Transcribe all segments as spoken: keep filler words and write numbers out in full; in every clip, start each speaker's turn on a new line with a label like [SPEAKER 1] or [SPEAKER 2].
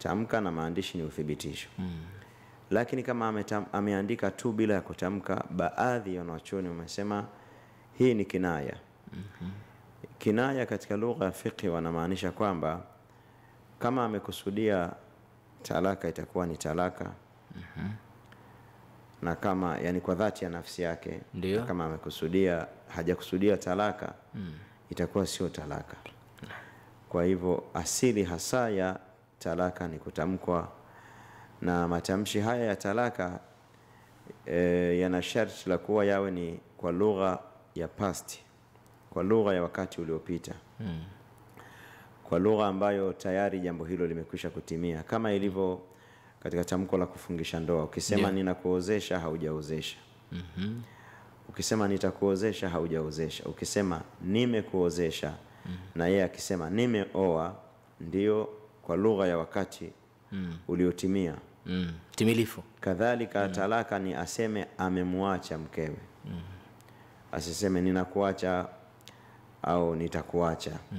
[SPEAKER 1] kutamka na maandishi ni uthibitisho.
[SPEAKER 2] Mm.
[SPEAKER 1] Lakini kama ametam, ameandika tu bila ya kutamka, baadhi ya wanachuoni wamesema hii ni kinaya.
[SPEAKER 2] Mm-hmm.
[SPEAKER 1] Kinaya katika lugha ya fiqh wanamaanisha kwamba kama amekusudia talaka itakuwa ni talaka.
[SPEAKER 2] Mm-hmm.
[SPEAKER 1] Na kama yani kwa dhati ya nafsi yake, kama amekusudia hajakusudia talaka, mm. itakuwa sio talaka. Kwa hivyo asili hasa ya talaka ni kutamkwa, na matamshi haya ya talaka e, yana sharti la kuwa yawe ni kwa lugha ya past, kwa lugha ya wakati uliopita. Mm. Kwa lugha ambayo tayari jambo hilo limekwisha kutimia, kama ilivyo katika tamko la kufungisha ndoa. Ukisema yeah. ninakuozesha, haujaozesha.
[SPEAKER 2] Mhm.
[SPEAKER 1] Ukisema nitakuozesha, haujaozesha. Ukisema nimekuozesha, mm. na yeye akisema nimeoa, ndio kwa lugha ya wakati mm. uliotimia.
[SPEAKER 2] Mm. Timilifu.
[SPEAKER 1] Kadhalika mm. talaka ni aseme amemwacha mkewe. Mm. Asiseme ninakuacha au nitakuacha. Mm.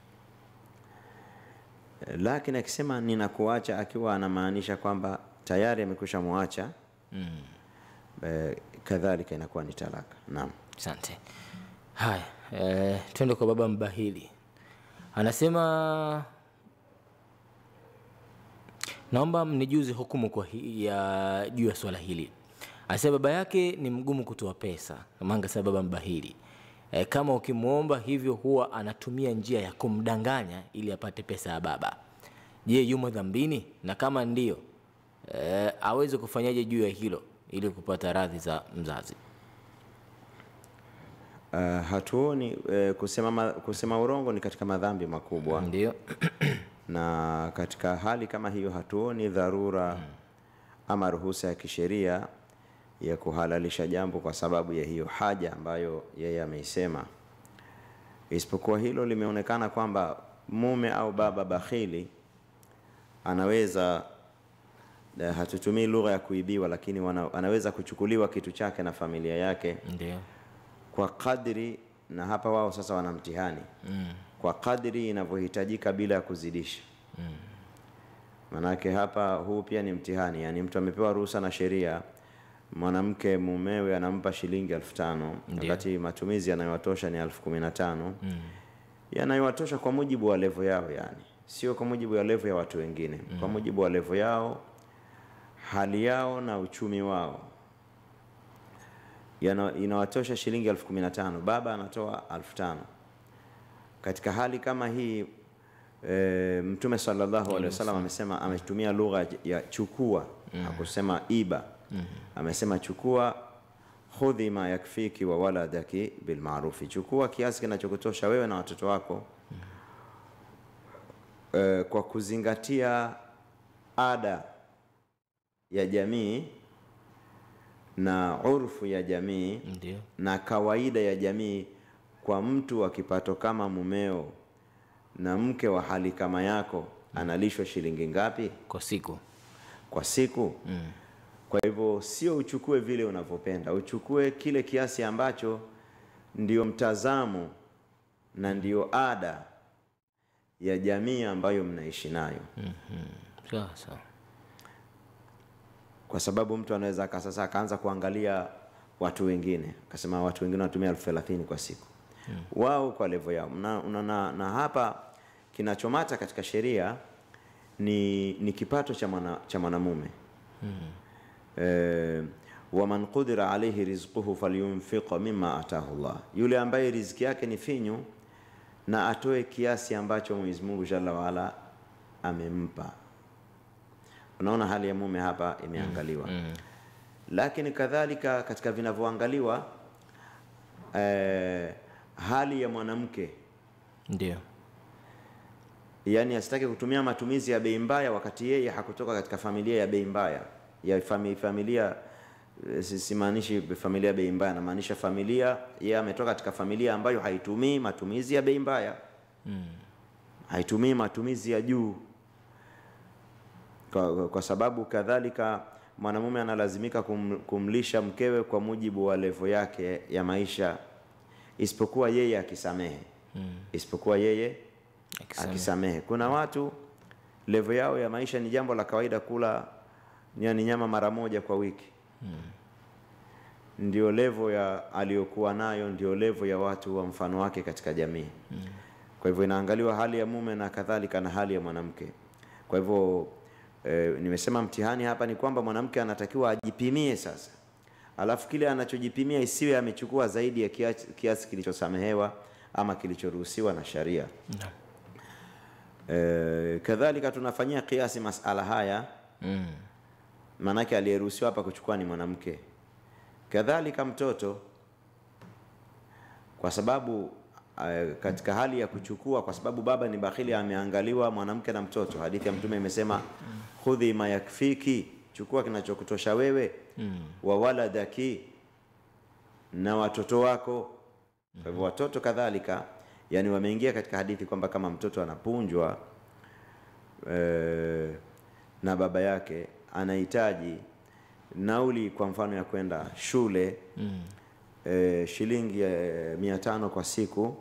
[SPEAKER 1] Lakini akisema ninakuacha akiwa anamaanisha kwamba tayari amekwisha muacha, mm. e, kadhalika inakuwa ni talaka. Naam.
[SPEAKER 2] Asante. Haya, eh, twende kwa baba Mbahili. Anasema naomba mnijuze hukumu kwa hi, ya juu ya swala hili. Anasema baba yake ni mgumu kutoa pesa. Manga sababu baba Mbahili, E, kama ukimuomba hivyo huwa anatumia njia ya kumdanganya ili apate pesa ya baba. Je, yumo dhambini? Na kama ndio, e, aweze kufanyaje juu ya hilo ili kupata radhi za mzazi?
[SPEAKER 1] Uh, hatuoni uh, kusema ma, kusema urongo ni katika madhambi makubwa.
[SPEAKER 2] Ndio.
[SPEAKER 1] Na katika hali kama hiyo hatuoni dharura hmm. ama ruhusa ya kisheria ya kuhalalisha jambo kwa sababu ya hiyo haja ambayo yeye ameisema. Isipokuwa hilo limeonekana kwamba mume au baba bakhili anaweza, hatutumii lugha ya kuibiwa, lakini wana, anaweza kuchukuliwa kitu chake na familia yake.
[SPEAKER 2] Ndio.
[SPEAKER 1] Kwa kadri, na hapa wao sasa wana mtihani. Mm. Kwa kadri inavyohitajika bila ya kuzidisha. Mm. Manake hapa huu pia ni mtihani, yani mtu amepewa ruhusa na sheria, mwanamke mumewe anampa shilingi elfu tano wakati matumizi yanayowatosha ni elfu kumi na tano. Mm. Yanayowatosha kwa mujibu wa level yao, yani sio kwa mujibu wa level ya watu wengine. Mm. Kwa mujibu wa level yao, hali yao na uchumi wao, yana inawatosha shilingi elfu kumi na tano. Baba anatoa elfu tano. Katika hali kama hii e, Mtume sallallahu alaihi wasallam amesema, ametumia lugha ya chukua. Mm. Hakusema iba. Mm -hmm. Amesema chukua, khudhi ma yakfiki wa waladaki bil ma'rufi, chukua kiasi kinachokutosha wewe na watoto wako. Mm -hmm. E, kwa kuzingatia ada ya jamii na urfu ya jamii.
[SPEAKER 2] Ndiyo. Na
[SPEAKER 1] kawaida ya jamii, kwa mtu wa kipato kama mumeo na mke wa hali kama yako, mm. analishwa shilingi ngapi
[SPEAKER 2] kwa siku?
[SPEAKER 1] Kwa siku. Mm. Kwa hivyo sio uchukue vile unavyopenda, uchukue kile kiasi ambacho ndio mtazamo na ndio ada ya jamii ambayo mnaishi nayo.
[SPEAKER 2] Mhm. Sawa sawa.
[SPEAKER 1] Kwa sababu mtu anaweza sasa akaanza kuangalia watu wengine, akasema watu wengine wanatumia elfu thelathini kwa siku. Hmm. Wao kwa level yao. Na, na, na, na hapa kinachomata katika sheria ni ni kipato cha mwana, cha mwanamume. Hmm. Eh, wa man qudira alayhi rizquhu falyunfiq mimma ataahu Allah. Yule ambaye riziki yake ni finyu na atoe kiasi ambacho Mwenyezi Mungu Jalla wa Ala amempa. Unaona hali ya mume hapa imeangaliwa. Mm, mm. Lakini kadhalika katika vinavyoangaliwa eh, hali ya mwanamke.
[SPEAKER 2] Ndio.
[SPEAKER 1] Yaani asitaki kutumia matumizi ya bei mbaya wakati yeye hakutoka katika familia ya bei mbaya. Ya familia, familia simaanishi familia bei mbaya, na maanisha familia yeye ametoka katika familia ambayo haitumii matumizi ya bei mbaya. Mm. Haitumii matumizi ya juu. Kwa, kwa sababu kadhalika mwanamume analazimika kum, kumlisha mkewe kwa mujibu wa level yake ya maisha, isipokuwa yeye akisamehe. Hmm. Isipokuwa yeye akisamehe. Akisamehe. Kuna watu level yao ya maisha ni jambo la kawaida kula yani nyama mara moja kwa wiki. Hmm. Ndio level ya aliyokuwa nayo, ndio level ya watu wa mfano wake katika jamii. Hmm. Kwa hivyo inaangaliwa hali ya mume na kadhalika na hali ya mwanamke. Kwa hivyo e, nimesema mtihani hapa ni kwamba mwanamke anatakiwa ajipimie sasa. Alafu kile anachojipimia isiwe amechukua zaidi ya kiasi, kiasi kilichosamehewa ama kilichoruhusiwa na sharia. No. E, kadhalika tunafanyia kiasi masala haya. Mm. Manake aliyeruhusiwa hapa kuchukua ni mwanamke. Kadhalika mtoto, kwa sababu uh, katika hali ya kuchukua, kwa sababu baba ni bakhili, ameangaliwa mwanamke na mtoto. Hadithi ya Mtume imesema khudhi ma yakfiki, chukua kinachokutosha wewe. Mm. wa waladaki, na watoto wako. Kwa hivyo watoto kadhalika, yani wameingia katika hadithi kwamba kama mtoto anapunjwa e, na baba yake, anahitaji nauli kwa mfano ya kwenda shule. Mm. e, shilingi e, mia tano kwa siku.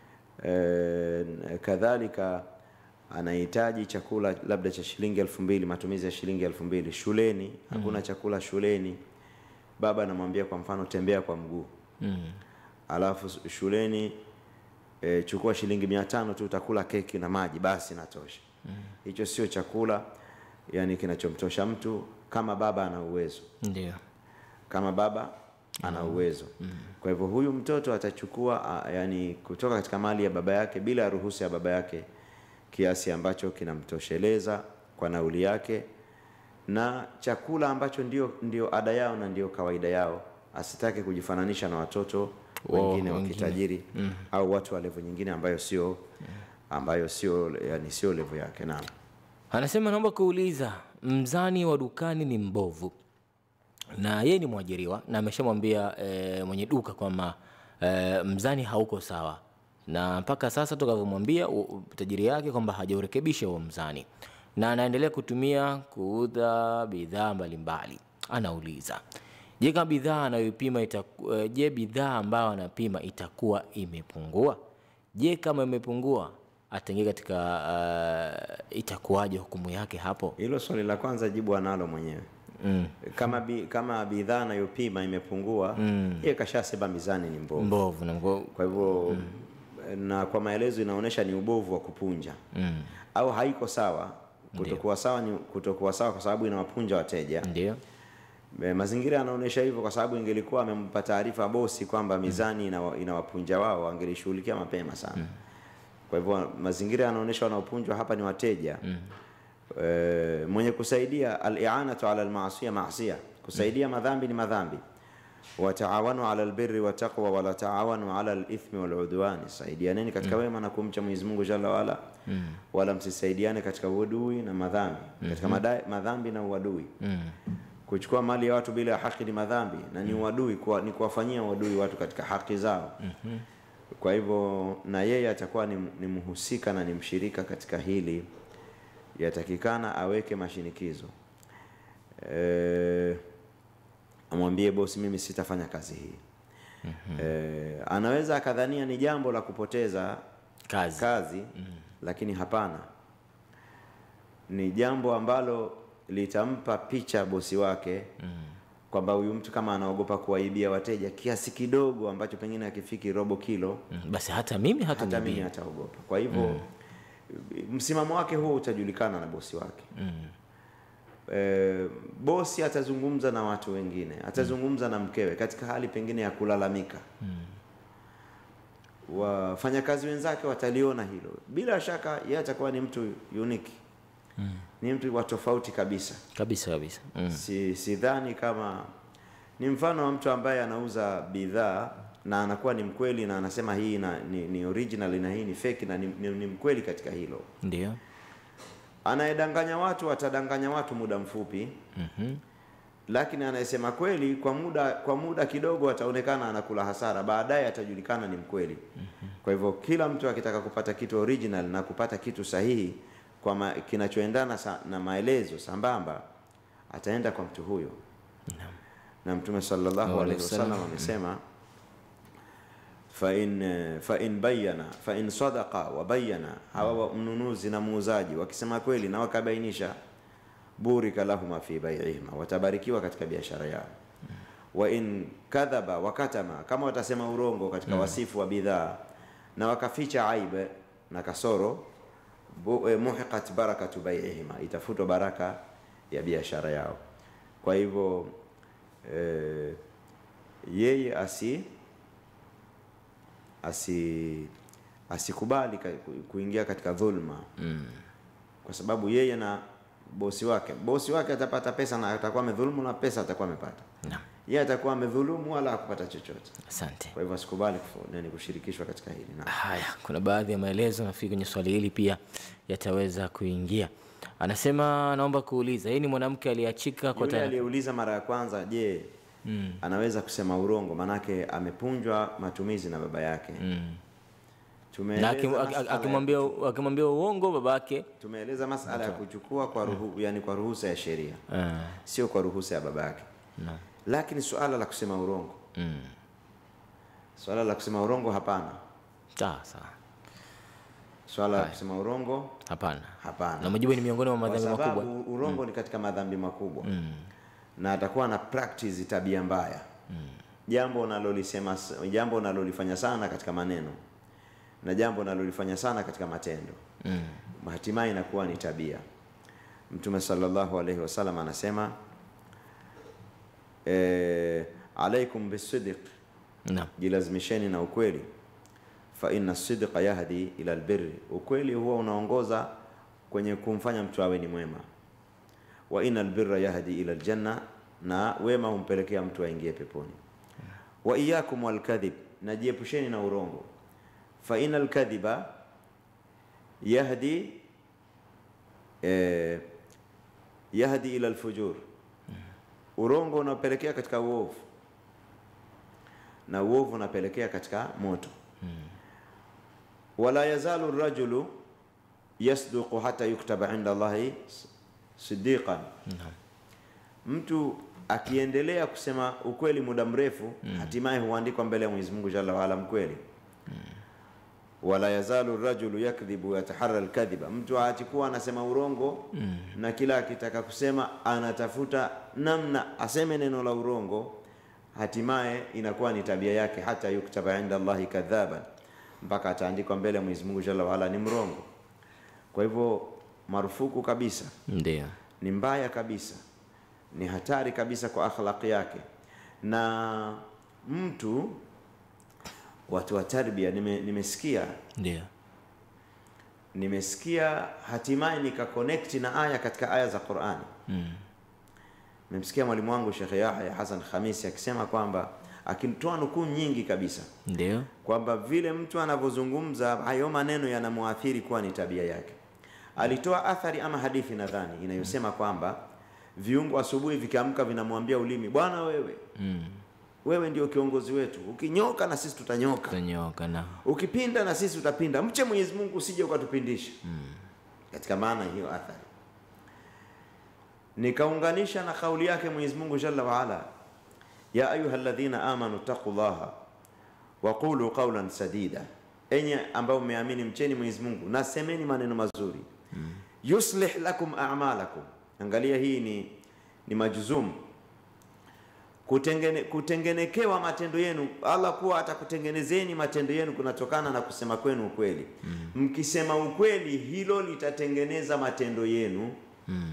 [SPEAKER 1] E, kadhalika anahitaji chakula labda cha shilingi elfu mbili, matumizi ya shilingi elfu mbili shuleni. Hakuna mm. chakula shuleni. Baba anamwambia kwa mfano tembea kwa mguu. Mm. Alafu shuleni e, chukua shilingi mia tano tu, utakula keki na maji basi natosha. Mm. Hicho sio chakula yani kinachomtosha mtu kama baba ana uwezo. Ndio. Kama baba ana uwezo. Mm. Kwa hivyo huyu mtoto atachukua yani kutoka katika mali ya baba yake bila ruhusa ya baba yake kiasi ambacho kinamtosheleza kwa nauli yake na chakula ambacho ndio ndio ada yao na ndio kawaida yao. Asitake kujifananisha na watoto wengine wa kitajiri. Mm. au watu wa level nyingine ambayo sio ambayo sio yani sio level yake. Naam.
[SPEAKER 2] Anasema naomba kuuliza, mzani wa dukani ni mbovu na yeye ni mwajiriwa na ameshamwambia e, mwenye duka kwamba e, mzani hauko sawa, na mpaka sasa tukavumwambia tajiri yake kwamba hajaurekebisha huo mzani na anaendelea kutumia kuuza bidhaa mbalimbali. Anauliza, je, kama bidhaa anayopima itakuwa je bidhaa ambayo anapima itakuwa imepungua? Je, kama imepungua ataingia katika uh, itakuwaje hukumu yake hapo?
[SPEAKER 1] Hilo swali la kwanza jibu analo mwenyewe. Mm. Kama bi, kama bidhaa anayopima imepungua, mm. yeye kashasema mizani ni mbovu.
[SPEAKER 2] Mbovu na mbovu.
[SPEAKER 1] Kwa hivyo mm. na kwa maelezo inaonyesha ni ubovu wa kupunja. Mm. Au haiko sawa. Kutokuwa sawa ni kutokuwa sawa kwa sababu inawapunja wateja. Ndio. Mazingira yanaonyesha hivyo kwa sababu ingelikuwa amempa taarifa bosi kwamba mizani mm. inawapunja wao, angelishughulikia mapema sana. Mm. Kwa hivyo mazingira yanaonyesha wanaopunjwa hapa ni wateja. Mm. E, mwenye kusaidia al-i'anatu ala al-ma'siyah ma'siyah, kusaidia mm. madhambi ni madhambi. Wa ta'awanu ala al-birri wa taqwa wa la ta'awanu ala al-ithmi wal 'udwan, saidianeni katika mm. wema na kumcha Mwenyezi Mungu Jalla wala. Mm. Wala msisaidiane katika uadui na madhambi. Mm -hmm. Katika madai, madhambi na uadui. Mm. Kuchukua mali ya watu bila haki ni madhambi na ni uadui, kwa ni kuwafanyia uadui watu katika haki zao. Mm -hmm. Kwa hivyo na yeye atakuwa ni, ni mhusika na ni mshirika katika hili, yatakikana aweke mashinikizo. E, amwambie bosi mimi sitafanya kazi hii. Mm -hmm. E, anaweza akadhania ni jambo la kupoteza kazi, kazi mm -hmm. lakini hapana. Ni jambo ambalo litampa picha bosi wake mm -hmm. kwamba huyu mtu kama anaogopa kuwaibia wateja kiasi kidogo ambacho pengine akifiki robo kilo,
[SPEAKER 2] mm -hmm. basi hata mimi hata,
[SPEAKER 1] hata mimi hataogopa. Kwa hivyo mm -hmm. msimamo wake huo utajulikana na bosi wake. Mm -hmm. E, bosi atazungumza na watu wengine, atazungumza mm -hmm. na mkewe katika hali pengine ya kulalamika. Mm -hmm. Wafanyakazi wenzake wataliona hilo. Bila shaka yeye atakuwa ni mtu unique. Mm. Ni mtu wa tofauti kabisa.
[SPEAKER 2] Kabisa kabisa. Mm.
[SPEAKER 1] Si sidhani kama ni mfano wa mtu ambaye anauza bidhaa na anakuwa ni mkweli na anasema hii na, ni, ni original na hii ni fake na ni, ni, ni mkweli katika hilo.
[SPEAKER 2] Ndio.
[SPEAKER 1] Anayedanganya watu atadanganya watu muda mfupi. Mhm. Mm, lakini anayesema kweli kwa muda kwa muda kidogo ataonekana anakula hasara, baadaye atajulikana ni mkweli. Mm -hmm. Kwa hivyo kila mtu akitaka kupata kitu original na kupata kitu sahihi kwa kinachoendana na maelezo sambamba ataenda kwa mtu huyo. No. Na Mtume sallallahu alaihi wasallam amesema fa in fa in bayana fa in sadaqa wa bayana, hawa mnunuzi na muuzaji wakisema kweli na wakabainisha, burika lahuma fi bai'ihima, watabarikiwa katika biashara yao. Wa in kadhaba wa katama, kama watasema urongo katika mm. wasifu wa bidhaa na wakaficha aibe na kasoro, muhiqat barakatu bai'ihima, itafutwa baraka ya biashara yao. Kwa hivyo e, yeye asi asi asikubali kuingia katika dhulma mm. kwa sababu yeye na bosi wake bosi wake atapata pesa na atakuwa amedhulumu na pesa atakuwa amepata. Naam. Yeye atakuwa amedhulumu wala hakupata chochote.
[SPEAKER 2] Asante.
[SPEAKER 1] Kwa hivyo asikubali nani kushirikishwa katika hili. Naam.
[SPEAKER 2] Haya, kuna baadhi ya maelezo nafikiri kwenye swali hili pia yataweza kuingia. Anasema naomba kuuliza, yeye ni mwanamke aliachika kwa
[SPEAKER 1] tayari. Yule aliyeuliza mara ya kwanza, je, mm. anaweza kusema urongo? Manake amepunjwa matumizi na baba yake. Mm.
[SPEAKER 2] Na akimwambia akimwambia uongo babake,
[SPEAKER 1] tumeeleza masala ya kuchukua kwa ruhu, mm. yani kwa ruhusa ya sheria. Mm. Sio kwa ruhusa ya babake. No. Lakini suala la kusema urongo. Mm. Suala la kusema urongo hapana.
[SPEAKER 2] Sawa sawa.
[SPEAKER 1] Suala la kusema urongo
[SPEAKER 2] hapana.
[SPEAKER 1] Hapana.
[SPEAKER 2] Na majibu ni miongoni mwa madhambi makubwa.
[SPEAKER 1] Kwa sababu urongo mm. ni katika madhambi makubwa. Mm. Na atakuwa na practice tabia mbaya. Mm. Jambo unalolisema, jambo unalolifanya sana katika maneno na jambo unalolifanya sana katika matendo. Mm. Hatimaye inakuwa ni tabia. Mtume sallallahu alayhi wasallam anasema eh, alaikum bisidq. Naam. Jilazimisheni na ukweli. Fa inna sidqa yahdi ila albirri, ukweli huwa unaongoza kwenye kumfanya mtu awe ni mwema. Wa inna albirra yahdi ila aljanna, na wema humpelekea mtu aingie peponi. Wa iyyakum walkadhib, najiepusheni na urongo. Fa inna alkadhiba yahdi eh, yahdi ila alfujur, urongo unapelekea katika uovu na uovu unapelekea katika moto. Wala yazalu ar-rajulu yasduqu hatta yuktaba 'inda Allahi siddiqan. Mtu akiendelea kusema ukweli muda mrefu, mm. hatimaye huandikwa mbele ya Mwenyezi Mungu Jalla wa Ala mkweli. Mm. Wala yazalu ar-rajulu yakdhibu yataharra al-kadhiba, mtu aachikuwa anasema urongo, mm. na kila akitaka kusema anatafuta namna aseme neno la urongo, hatimaye inakuwa ni tabia yake, hata yuktaba 'inda Allahi kadhaban, mpaka ataandikwa mbele ya Mwenyezi Mungu Jalla wa Ala ni mrongo. Kwa hivyo marufuku kabisa.
[SPEAKER 2] Ndio.
[SPEAKER 1] Ni mbaya kabisa. Ni hatari kabisa kwa akhlaqi yake. Na mtu watu wa tarbia nime, nimesikia.
[SPEAKER 2] Ndio.
[SPEAKER 1] Nimesikia hatimaye nika connect na aya katika aya za Qur'ani. Mm. Nimesikia mwalimu wangu Sheikh Yahya Hassan Khamisi akisema kwamba akitoa nukuu nyingi kabisa.
[SPEAKER 2] Ndio.
[SPEAKER 1] Kwamba vile mtu anavyozungumza hayo maneno yanamuathiri kuwa ni tabia yake. Alitoa athari ama hadithi nadhani inayosema kwamba viungo asubuhi vikiamka vinamwambia ulimi, bwana wewe, mm. wewe ndio kiongozi wetu, ukinyoka na sisi tutanyoka,
[SPEAKER 2] tutanyoka na
[SPEAKER 1] ukipinda na sisi tutapinda, mche Mwenyezi Mungu usije ukatupindisha. Mm. Katika maana hiyo athari nikaunganisha na kauli yake Mwenyezi Mungu Jalla wa Ala, ya ayyuhalladhina amanu taqullaha wa qulu qawlan sadida, enye ambao mmeamini mcheni Mwenyezi Mungu na semeni maneno mazuri. Mm. Yuslih lakum a'malakum, angalia hii ni ni majuzum, kutengene kutengenekewa matendo yenu. Allah kuwa atakutengenezeni matendo yenu kunatokana na kusema kwenu ukweli. Mm. Mkisema ukweli hilo litatengeneza matendo yenu. Mm.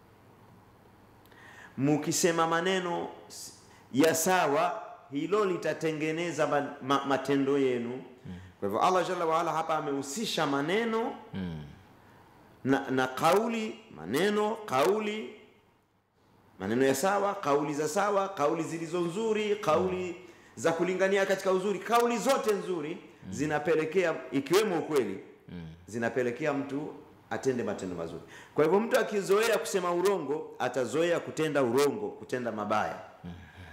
[SPEAKER 1] Mkisema maneno ya sawa hilo litatengeneza ma, ma, matendo yenu. Mm. Kwa hivyo Allah Jalla wa Ala hapa amehusisha maneno, mm. na, na kauli, maneno, kauli, maneno ya sawa, kauli za sawa, kauli zilizo nzuri, kauli mm. za kulingania katika uzuri, kauli zote nzuri, mm. zinapelekea, ikiwemo ukweli, mm. zinapelekea mtu atende matendo mazuri. Kwa hivyo mtu akizoea kusema urongo atazoea kutenda urongo, kutenda mabaya. Mm.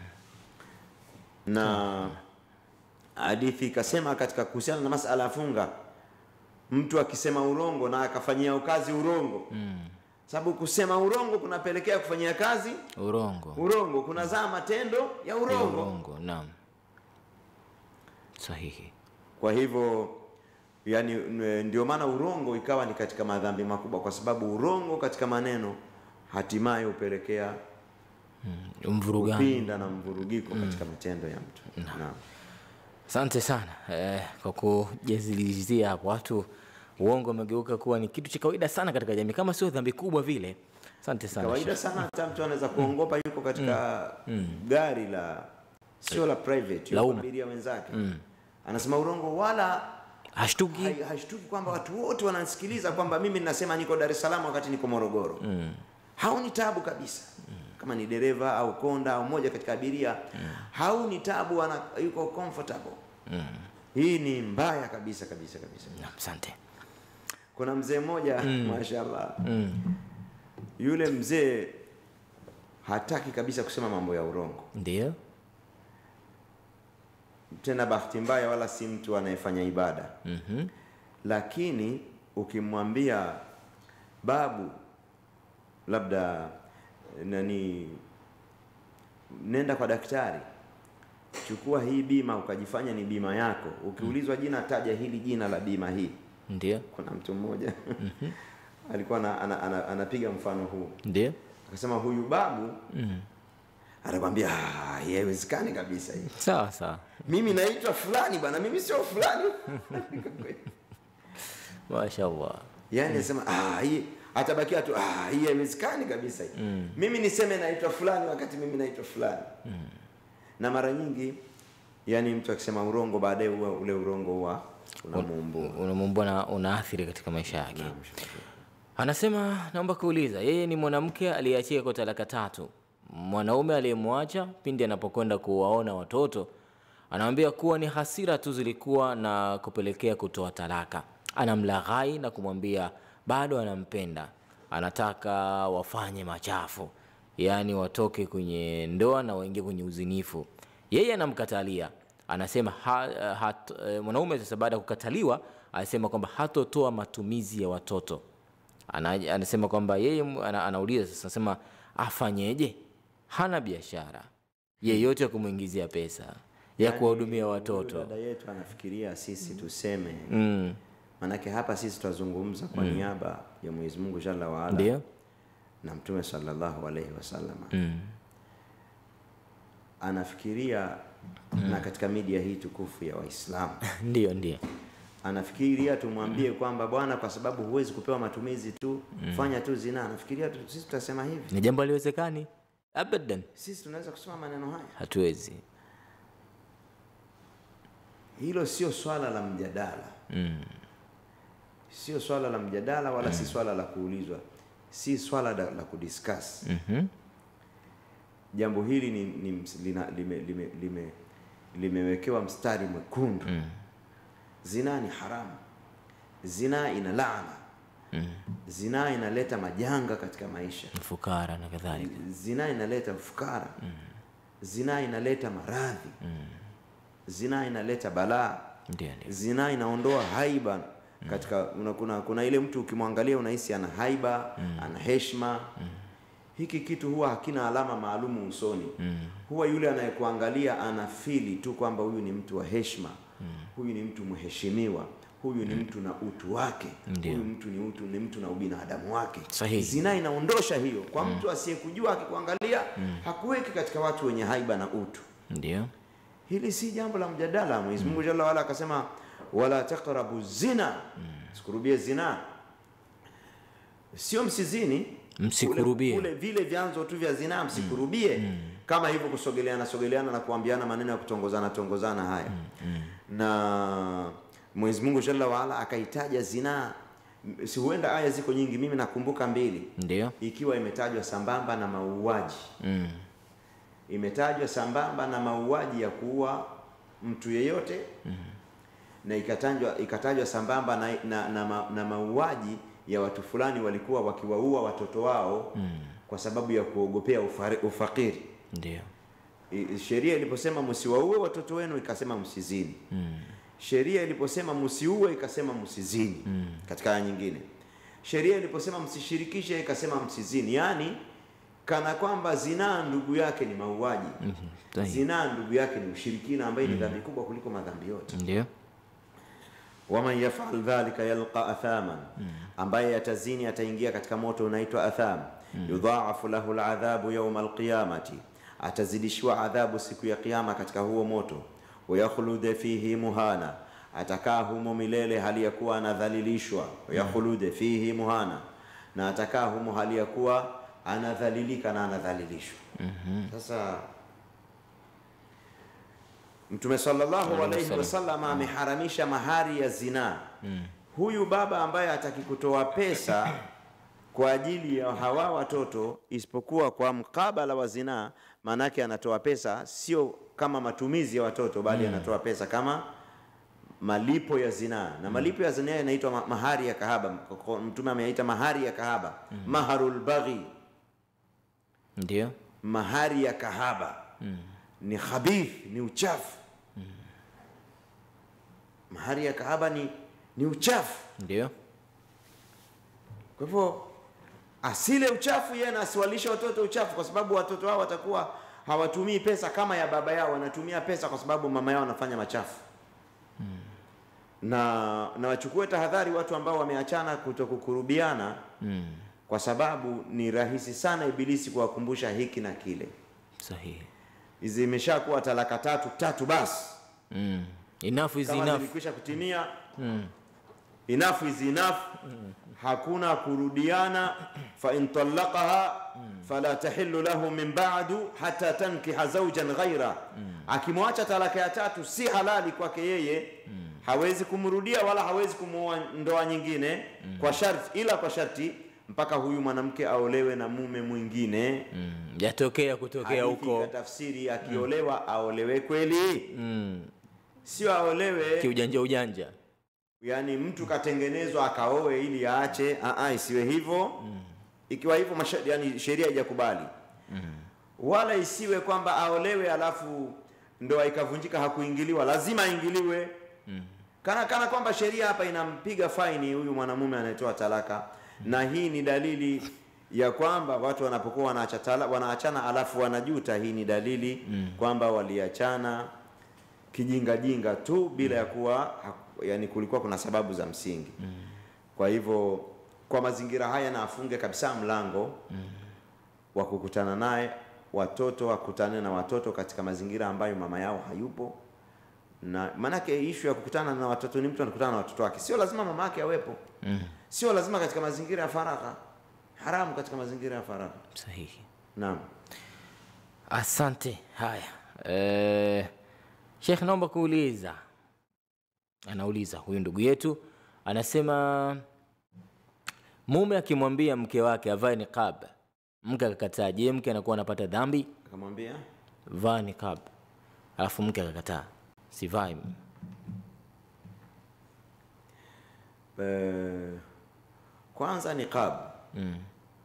[SPEAKER 1] Na hadithi ikasema katika kuhusiana na masala ya funga, mtu akisema urongo na akafanyia kazi urongo, mm. sababu kusema urongo kunapelekea kufanyia kazi
[SPEAKER 2] urongo,
[SPEAKER 1] urongo kunazaa matendo ya urongo,
[SPEAKER 2] ya urongo. Naam. Sahihi.
[SPEAKER 1] Kwa hivyo yani ndio maana urongo ikawa ni katika madhambi makubwa, kwa sababu urongo katika maneno hatimaye upelekea
[SPEAKER 2] mm, mvurugano,
[SPEAKER 1] upinda na mvurugiko mm. katika matendo ya mtu.
[SPEAKER 2] Naam.
[SPEAKER 1] Naam.
[SPEAKER 2] Asante sana eh, kwa kujazilizia hapo. Watu uongo umegeuka kuwa ni kitu cha kawaida sana katika jamii, kama sio dhambi kubwa vile. Asante sana.
[SPEAKER 1] Kawaida sana, hata mtu anaweza kuongopa yuko katika mm. gari la sio la private, yuko abiria wenzake mm. anasema urongo, wala
[SPEAKER 2] hashtuki
[SPEAKER 1] hai, hashtuki kwamba watu wote wanasikiliza kwamba mimi ninasema niko Dar es Salaam wakati niko Morogoro. mm. hauni tabu kabisa mm. kama ni dereva au konda au mmoja katika abiria mm. hauni tabu, ana yuko comfortable mm. hii ni mbaya kabisa kabisa kabisa.
[SPEAKER 2] Asante.
[SPEAKER 1] Kuna mzee mmoja mm. mashaallah
[SPEAKER 2] mm.
[SPEAKER 1] yule mzee hataki kabisa kusema mambo ya urongo.
[SPEAKER 2] Ndio.
[SPEAKER 1] Tena bahati mbaya wala si mtu anayefanya ibada.
[SPEAKER 2] Mhm.
[SPEAKER 1] Lakini ukimwambia babu, labda nani, nenda kwa daktari, chukua hii bima ukajifanya ni bima yako, ukiulizwa jina taja hili jina la bima hii.
[SPEAKER 2] Ndio.
[SPEAKER 1] Kuna mtu mmoja mm-hmm. alikuwa anapiga ana, ana, ana mfano huu.
[SPEAKER 2] Ndio.
[SPEAKER 1] Akasema huyu babu
[SPEAKER 2] mm.
[SPEAKER 1] anakuambia ah, haiwezekani kabisa hii.
[SPEAKER 2] Sawa sawa.
[SPEAKER 1] Mimi naitwa fulani bwana, mimi sio fulani.
[SPEAKER 2] Mashaallah.
[SPEAKER 1] Yaani nasema ah, hii atabakia tu ah, hii haiwezekani kabisa hii. Mm. Mimi niseme naitwa fulani wakati mimi naitwa fulani. Mm. Na mara nyingi yani mtu akisema urongo baadaye ule urongo huwa unamuumbua.
[SPEAKER 2] Unamuumbua na unaathiri katika maisha yake. Na, anasema naomba kuuliza, yeye ni mwanamke aliyeachia kwa talaka tatu. Mwanaume aliyemwacha pindi anapokwenda kuwaona watoto anamwambia kuwa ni hasira tu zilikuwa na kupelekea kutoa talaka. Anamlaghai na kumwambia bado anampenda, anataka wafanye machafu, yaani watoke kwenye ndoa na waingie kwenye uzinifu. Yeye anamkatalia, anasema ha, hat, mwanaume sasa baada ya kukataliwa anasema kwamba hatotoa matumizi ya watoto. Ana, anasema kwamba yeye ana, anauliza sasa, anasema afanyeje? Hana biashara yeyote ya kumuingizia pesa ya kuwahudumia watoto.
[SPEAKER 1] Dada yetu anafikiria sisi tuseme
[SPEAKER 2] mm.
[SPEAKER 1] manake hapa sisi tutazungumza kwa mm. niaba ya Mwenyezi Mungu Jalla wa Ala.
[SPEAKER 2] Ndio.
[SPEAKER 1] Na Mtume sallallahu alaihi wasallam.
[SPEAKER 2] Mm.
[SPEAKER 1] Anafikiria mm. na katika media hii tukufu ya Waislamu.
[SPEAKER 2] Ndio ndio.
[SPEAKER 1] Anafikiria tumwambie mm. kwamba bwana, kwa sababu huwezi kupewa matumizi tu mm. fanya tu zina. Anafikiria tu, sisi tutasema hivi.
[SPEAKER 2] Ni jambo haliwezekani. Abadan.
[SPEAKER 1] Sisi tunaweza kusema maneno haya?
[SPEAKER 2] Hatuwezi.
[SPEAKER 1] Hilo sio swala la mjadala.
[SPEAKER 2] Mm.
[SPEAKER 1] Sio swala la mjadala wala mm. si swala la kuulizwa. Si swala la, la kudiscuss.
[SPEAKER 2] Mhm.
[SPEAKER 1] Jambo hili ni, ni lina, lime, lime, lime, limewekewa mstari mwekundu. Mm. Zina ni haramu. Zina ina laana. Mm. Zina inaleta majanga katika maisha.
[SPEAKER 2] Fukara na kadhalika.
[SPEAKER 1] Zina inaleta fukara. Mm. Zina inaleta maradhi. Mm. Zina inaleta balaa.
[SPEAKER 2] Ndiyo, ndiyo.
[SPEAKER 1] Zina inaondoa haiba katika mm. kuna, kuna ile mtu ukimwangalia unahisi ana haiba, mm. ana heshima. Mm. Hiki kitu huwa hakina alama maalumu usoni. Mm. Huwa yule anayekuangalia anafili tu kwamba huyu ni mtu wa heshima. Mm. Huyu ni mtu mheshimiwa. Huyu ni mtu na utu wake. Ndiyo. Huyu mtu ni utu, ni mtu na ubinadamu wake.
[SPEAKER 2] Sahihi.
[SPEAKER 1] Zina inaondosha hiyo. Kwa mm. mtu asiyekujua akikuangalia mm. hakuweki katika watu wenye haiba na utu.
[SPEAKER 2] Ndio.
[SPEAKER 1] Hili si jambo la mjadala. Mwenyezi Mungu Jalla wala akasema wala taqrabu zina. Mm. Sikurubie zina. Sio msizini,
[SPEAKER 2] msikurubie.
[SPEAKER 1] Kule vile vyanzo tu vya zina msikurubie. Mm. Kama hivyo kusogeleana sogeleana na kuambiana maneno ya kutongozana tongozana haya. Mm. Mm. Na Mwenyezi Mungu Jalla wala akaitaja zina. Si huenda aya ziko nyingi, mimi nakumbuka mbili.
[SPEAKER 2] Ndio.
[SPEAKER 1] Ikiwa imetajwa sambamba na mauaji. Mm. Imetajwa sambamba na mauaji ya kuua mtu yeyote. Mm. Na ikatajwa ikatajwa sambamba na na, na, na mauaji ya watu fulani walikuwa wakiwaua watoto wao. Mm. Kwa sababu ya kuogopea ufakiri.
[SPEAKER 2] Ndio.
[SPEAKER 1] Sheria iliposema msiwaue watoto wenu ikasema msizini. Mm. Sheria iliposema msiue ikasema msizini. Mm. Katika aya nyingine. Sheria iliposema msishirikishe ikasema msizini. Yaani kana kwamba zinaa ndugu yake ni mauaji.
[SPEAKER 2] Mhm.
[SPEAKER 1] Zinaa ndugu yake ni ushirikina, ambaye ni dhambi kubwa kuliko madhambi yote.
[SPEAKER 2] Ndio.
[SPEAKER 1] Waman yaf'al dhalika yalqa athaman, ambaye atazini ataingia katika moto unaitwa atham. Yudha'afu lahu al'adhabu yawm al-qiyamati, atazidishiwa adhabu siku ya kiyama katika huo moto. Wayakhlude fihi muhana, atakaa humo milele hali ya kuwa anadhalilishwa. Wayakhlude fihi muhana, na atakaa humo hali ya kuwa anadhalilika na anadhalilishwa. Sasa Mtume sallallahu alayhi wasallam ameharamisha mahari ya zina. Huyu baba ambaye hataki kutoa pesa kwa ajili ya hawa watoto isipokuwa kwa mkabala wa zina, manake anatoa pesa sio kama matumizi ya watoto, bali anatoa pesa kama malipo ya zina. Na malipo ya zina yanaitwa mahari ya kahaba. Mtume ameyaita mahari ya kahaba, maharul baghi.
[SPEAKER 2] Ndio.
[SPEAKER 1] Mahari ya kahaba ni khabith, ni uchafu. Mahari ya kahaba ni ni uchafu.
[SPEAKER 2] Ndio.
[SPEAKER 1] Kwa hivyo asile uchafu, yeye anasiwalisha watoto uchafu, kwa sababu watoto wao watakuwa hawatumii pesa kama ya baba yao, wanatumia pesa kwa sababu mama yao anafanya machafu. Hmm. Na na wachukue tahadhari watu ambao wameachana kutokukurubiana. Hmm. Kwa sababu ni rahisi sana ibilisi kuwakumbusha hiki na kile.
[SPEAKER 2] Sahihi.
[SPEAKER 1] Hizi imeshakuwa talaka tatu tatu basi.
[SPEAKER 2] Mm. Enough is
[SPEAKER 1] kama
[SPEAKER 2] enough.
[SPEAKER 1] Zilikwisha kutimia.
[SPEAKER 2] Mm.
[SPEAKER 1] Enough is enough. Mm. Hakuna kurudiana. Fa in talaqaha fala tahillu lahu min ba'du hatta tankiha zawjan ghayra. Mm. Akimwacha talaka ya tatu si halali kwake yeye. Mm. Hawezi kumrudia wala hawezi kumuoa ndoa nyingine. Mm. Kwa sharti, ila kwa sharti mpaka huyu mwanamke aolewe na mume mwingine.
[SPEAKER 2] Mm. Yatokea kutokea huko.
[SPEAKER 1] Tafsiri akiolewa mm. aolewe kweli. Mm. Sio aolewe
[SPEAKER 2] kiujanja ujanja.
[SPEAKER 1] Yani mtu katengenezwa akaoe ili aache, a a isiwe hivyo. Mm. Ikiwa hivyo yani sheria haijakubali. Mm. Wala isiwe kwamba aolewe alafu ndoa ikavunjika hakuingiliwa, lazima aingiliwe. Mm. Kana kana kwamba sheria hapa inampiga faini huyu mwanamume anayetoa talaka. Mm. Na hii ni dalili ya kwamba watu wanapokuwa wanaachana wanaachana alafu wanajuta, hii ni dalili mm. kwamba waliachana kijinga jinga tu bila ya kuwa yani kulikuwa kuna sababu za msingi. Mm. Kwa hivyo kwa mazingira haya na afunge kabisa mlango mm. wa kukutana naye watoto, wakutane na watoto katika mazingira ambayo mama yao hayupo. Na manake issue ya kukutana na watoto ni mtu anakutana na watoto wake, sio lazima mama yake awepo. Mm. Sio lazima katika mazingira ya faragha. Haramu katika mazingira ya faragha.
[SPEAKER 2] Sahihi.
[SPEAKER 1] Naam.
[SPEAKER 2] Asante. Haya. Eh, Sheikh, naomba kuuliza. Anauliza huyu ndugu yetu, anasema mume akimwambia mke wake avae niqab, mke akakataa, je, mke anakuwa anapata dhambi?
[SPEAKER 1] Akamwambia
[SPEAKER 2] vaa niqab, alafu mke akakataa, sivai.
[SPEAKER 1] Eh, kwanza niqab. Mm.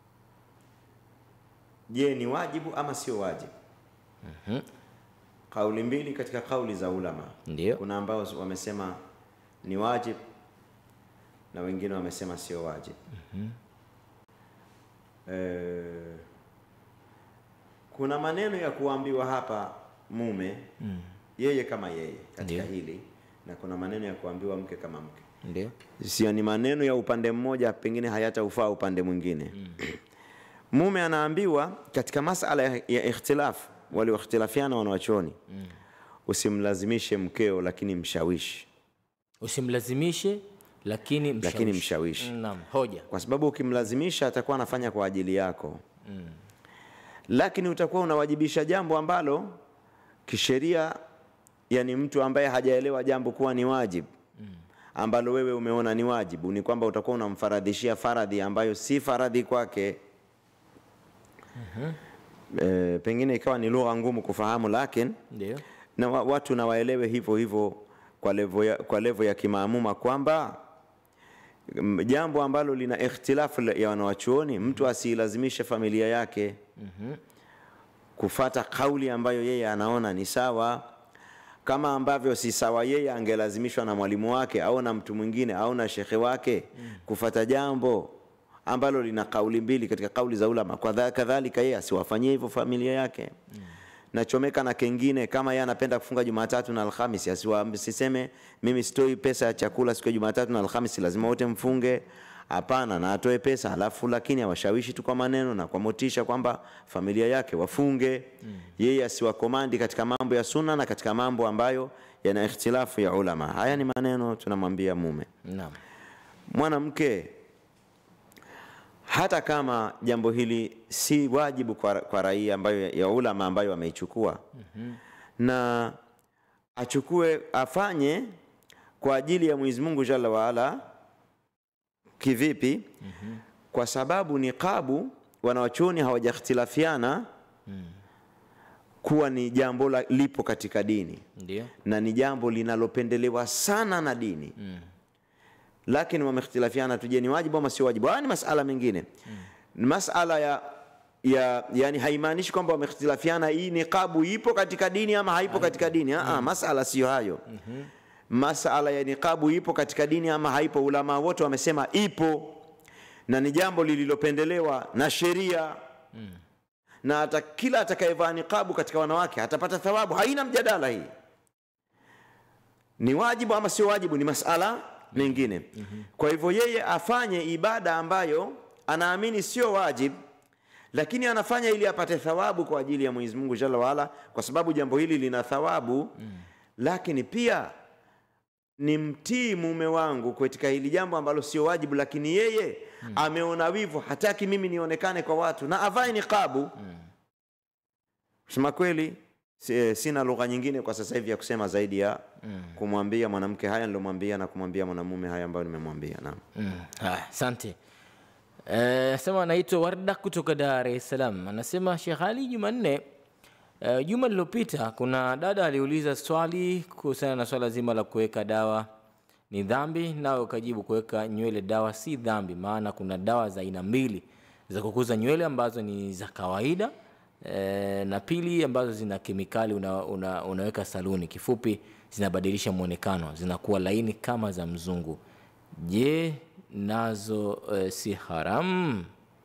[SPEAKER 1] Je, ni wajibu ama sio wajibu? Mhm. Kauli mbili katika kauli za ulama.
[SPEAKER 2] Ndio.
[SPEAKER 1] Kuna ambao wamesema ni wajibu na wengine wamesema sio wajibu. Mhm. Eh, kuna maneno ya kuambiwa hapa mume mm. yeye kama yeye katika Ndiyo. hili, na kuna maneno ya kuambiwa mke kama mke.
[SPEAKER 2] Ndio.
[SPEAKER 1] Sio ni maneno ya upande mmoja pengine hayataufaa upande mwingine. Mm. Mume anaambiwa katika masala ya, ya ikhtilaf, wale ikhtilafiana wanawachuoni. Mm. Usimlazimishe mkeo lakini mshawishi.
[SPEAKER 2] Usimlazimishe lakini mshawishi.
[SPEAKER 1] Lakini mshawishi.
[SPEAKER 2] Naam, hoja.
[SPEAKER 1] Kwa sababu ukimlazimisha atakuwa anafanya kwa ajili yako. Mm. Lakini utakuwa unawajibisha jambo ambalo kisheria, yani mtu ambaye hajaelewa jambo kuwa ni wajibu. Mm. Ambalo wewe umeona ni wajibu, ni kwamba utakuwa unamfaradhishia faradhi ambayo si faradhi kwake. Mhm. E, pengine ikawa ni lugha ngumu kufahamu, lakini ndio na watu na waelewe hivyo hivyo kwa level ya, kwa level ya kimaamuma kwamba jambo ambalo lina ikhtilafu ya wanawachuoni, mtu asilazimishe familia yake mm-hmm. kufata kauli ambayo yeye anaona ni sawa, kama ambavyo si sawa yeye angelazimishwa na mwalimu wake au na mtu mwingine au na shekhe wake mm. kufata jambo ambalo lina kauli mbili katika kauli za ulama, kwa kadhalika yeye asiwafanyie hivyo familia yake. Mm. Na chomeka na kengine, kama yeye anapenda kufunga Jumatatu na Alhamisi, asiseme mimi sitoi pesa ya chakula siku ya Jumatatu na Alhamisi, lazima wote mfunge. Hapana, na atoe pesa alafu lakini awashawishi tu kwa maneno na kwa motisha kwamba familia yake wafunge. Mm. Yeye asiwakomandi katika mambo ya sunna na katika mambo ambayo yana ikhtilafu ya ulama. Haya ni maneno tunamwambia mume.
[SPEAKER 2] Naam.
[SPEAKER 1] Mwanamke, hata kama jambo hili si wajibu kwa, kwa raia ambayo ya ulama ambayo wameichukua, mm-hmm. na achukue afanye kwa ajili ya Mwenyezi Mungu Jalla wa Ala. Kivipi? Mm-hmm. Kwa sababu niqabu wanawachuoni hawajakhtilafiana mm. kuwa ni jambo la, lipo katika dini. Ndiyo. Na ni jambo linalopendelewa sana na dini. Mm. Lakini wamekhtilafiana tuje ni wajibu ama si wajibu. Haya ni masala mengine. Mm. Masala ya ya yani haimaanishi kwamba wamekhtilafiana hii niqabu ipo katika dini ama haipo Aibu. katika dini. Ah, mm. masala sio hayo. Mm-hmm. Masala ya niqabu ipo katika dini ama haipo, ulama wote wamesema ipo na ni jambo lililopendelewa na sheria. Mm. Na hata kila atakayevaa niqabu katika wanawake atapata thawabu, haina mjadala hii. Ni wajibu ama sio wajibu ni masala mengine. Mm-hmm. Kwa hivyo yeye afanye ibada ambayo anaamini sio wajibu, lakini anafanya ili apate thawabu kwa ajili ya Mwenyezi Mungu Jalla wa Ala, kwa sababu jambo hili lina thawabu. Mm. Lakini pia ni mtii mume wangu katika hili jambo ambalo sio wajibu, lakini yeye mm. ameona wivu, hataki mimi nionekane kwa watu na avae niqabu. Mm. Kusema kweli sina lugha nyingine kwa sasa hivi ya kusema zaidi ya mm. kumwambia mwanamke haya nilomwambia na kumwambia mwanamume haya ambayo nimemwambia. Naam.
[SPEAKER 2] Mm. Asante. Eh, sema anaitwa Warda kutoka Dar es Salaam. Anasema Sheikh Ali, Jumanne Uh, juma lililopita kuna dada aliuliza swali kuhusiana na swala zima la kuweka dawa ni dhambi, nao ukajibu kuweka nywele dawa si dhambi, maana kuna dawa za aina mbili za kukuza nywele ambazo ni za kawaida e, na pili ambazo zina kemikali una, una, unaweka saluni, kifupi zinabadilisha muonekano, zinakuwa laini kama za mzungu. Je, nazo e, si haramu?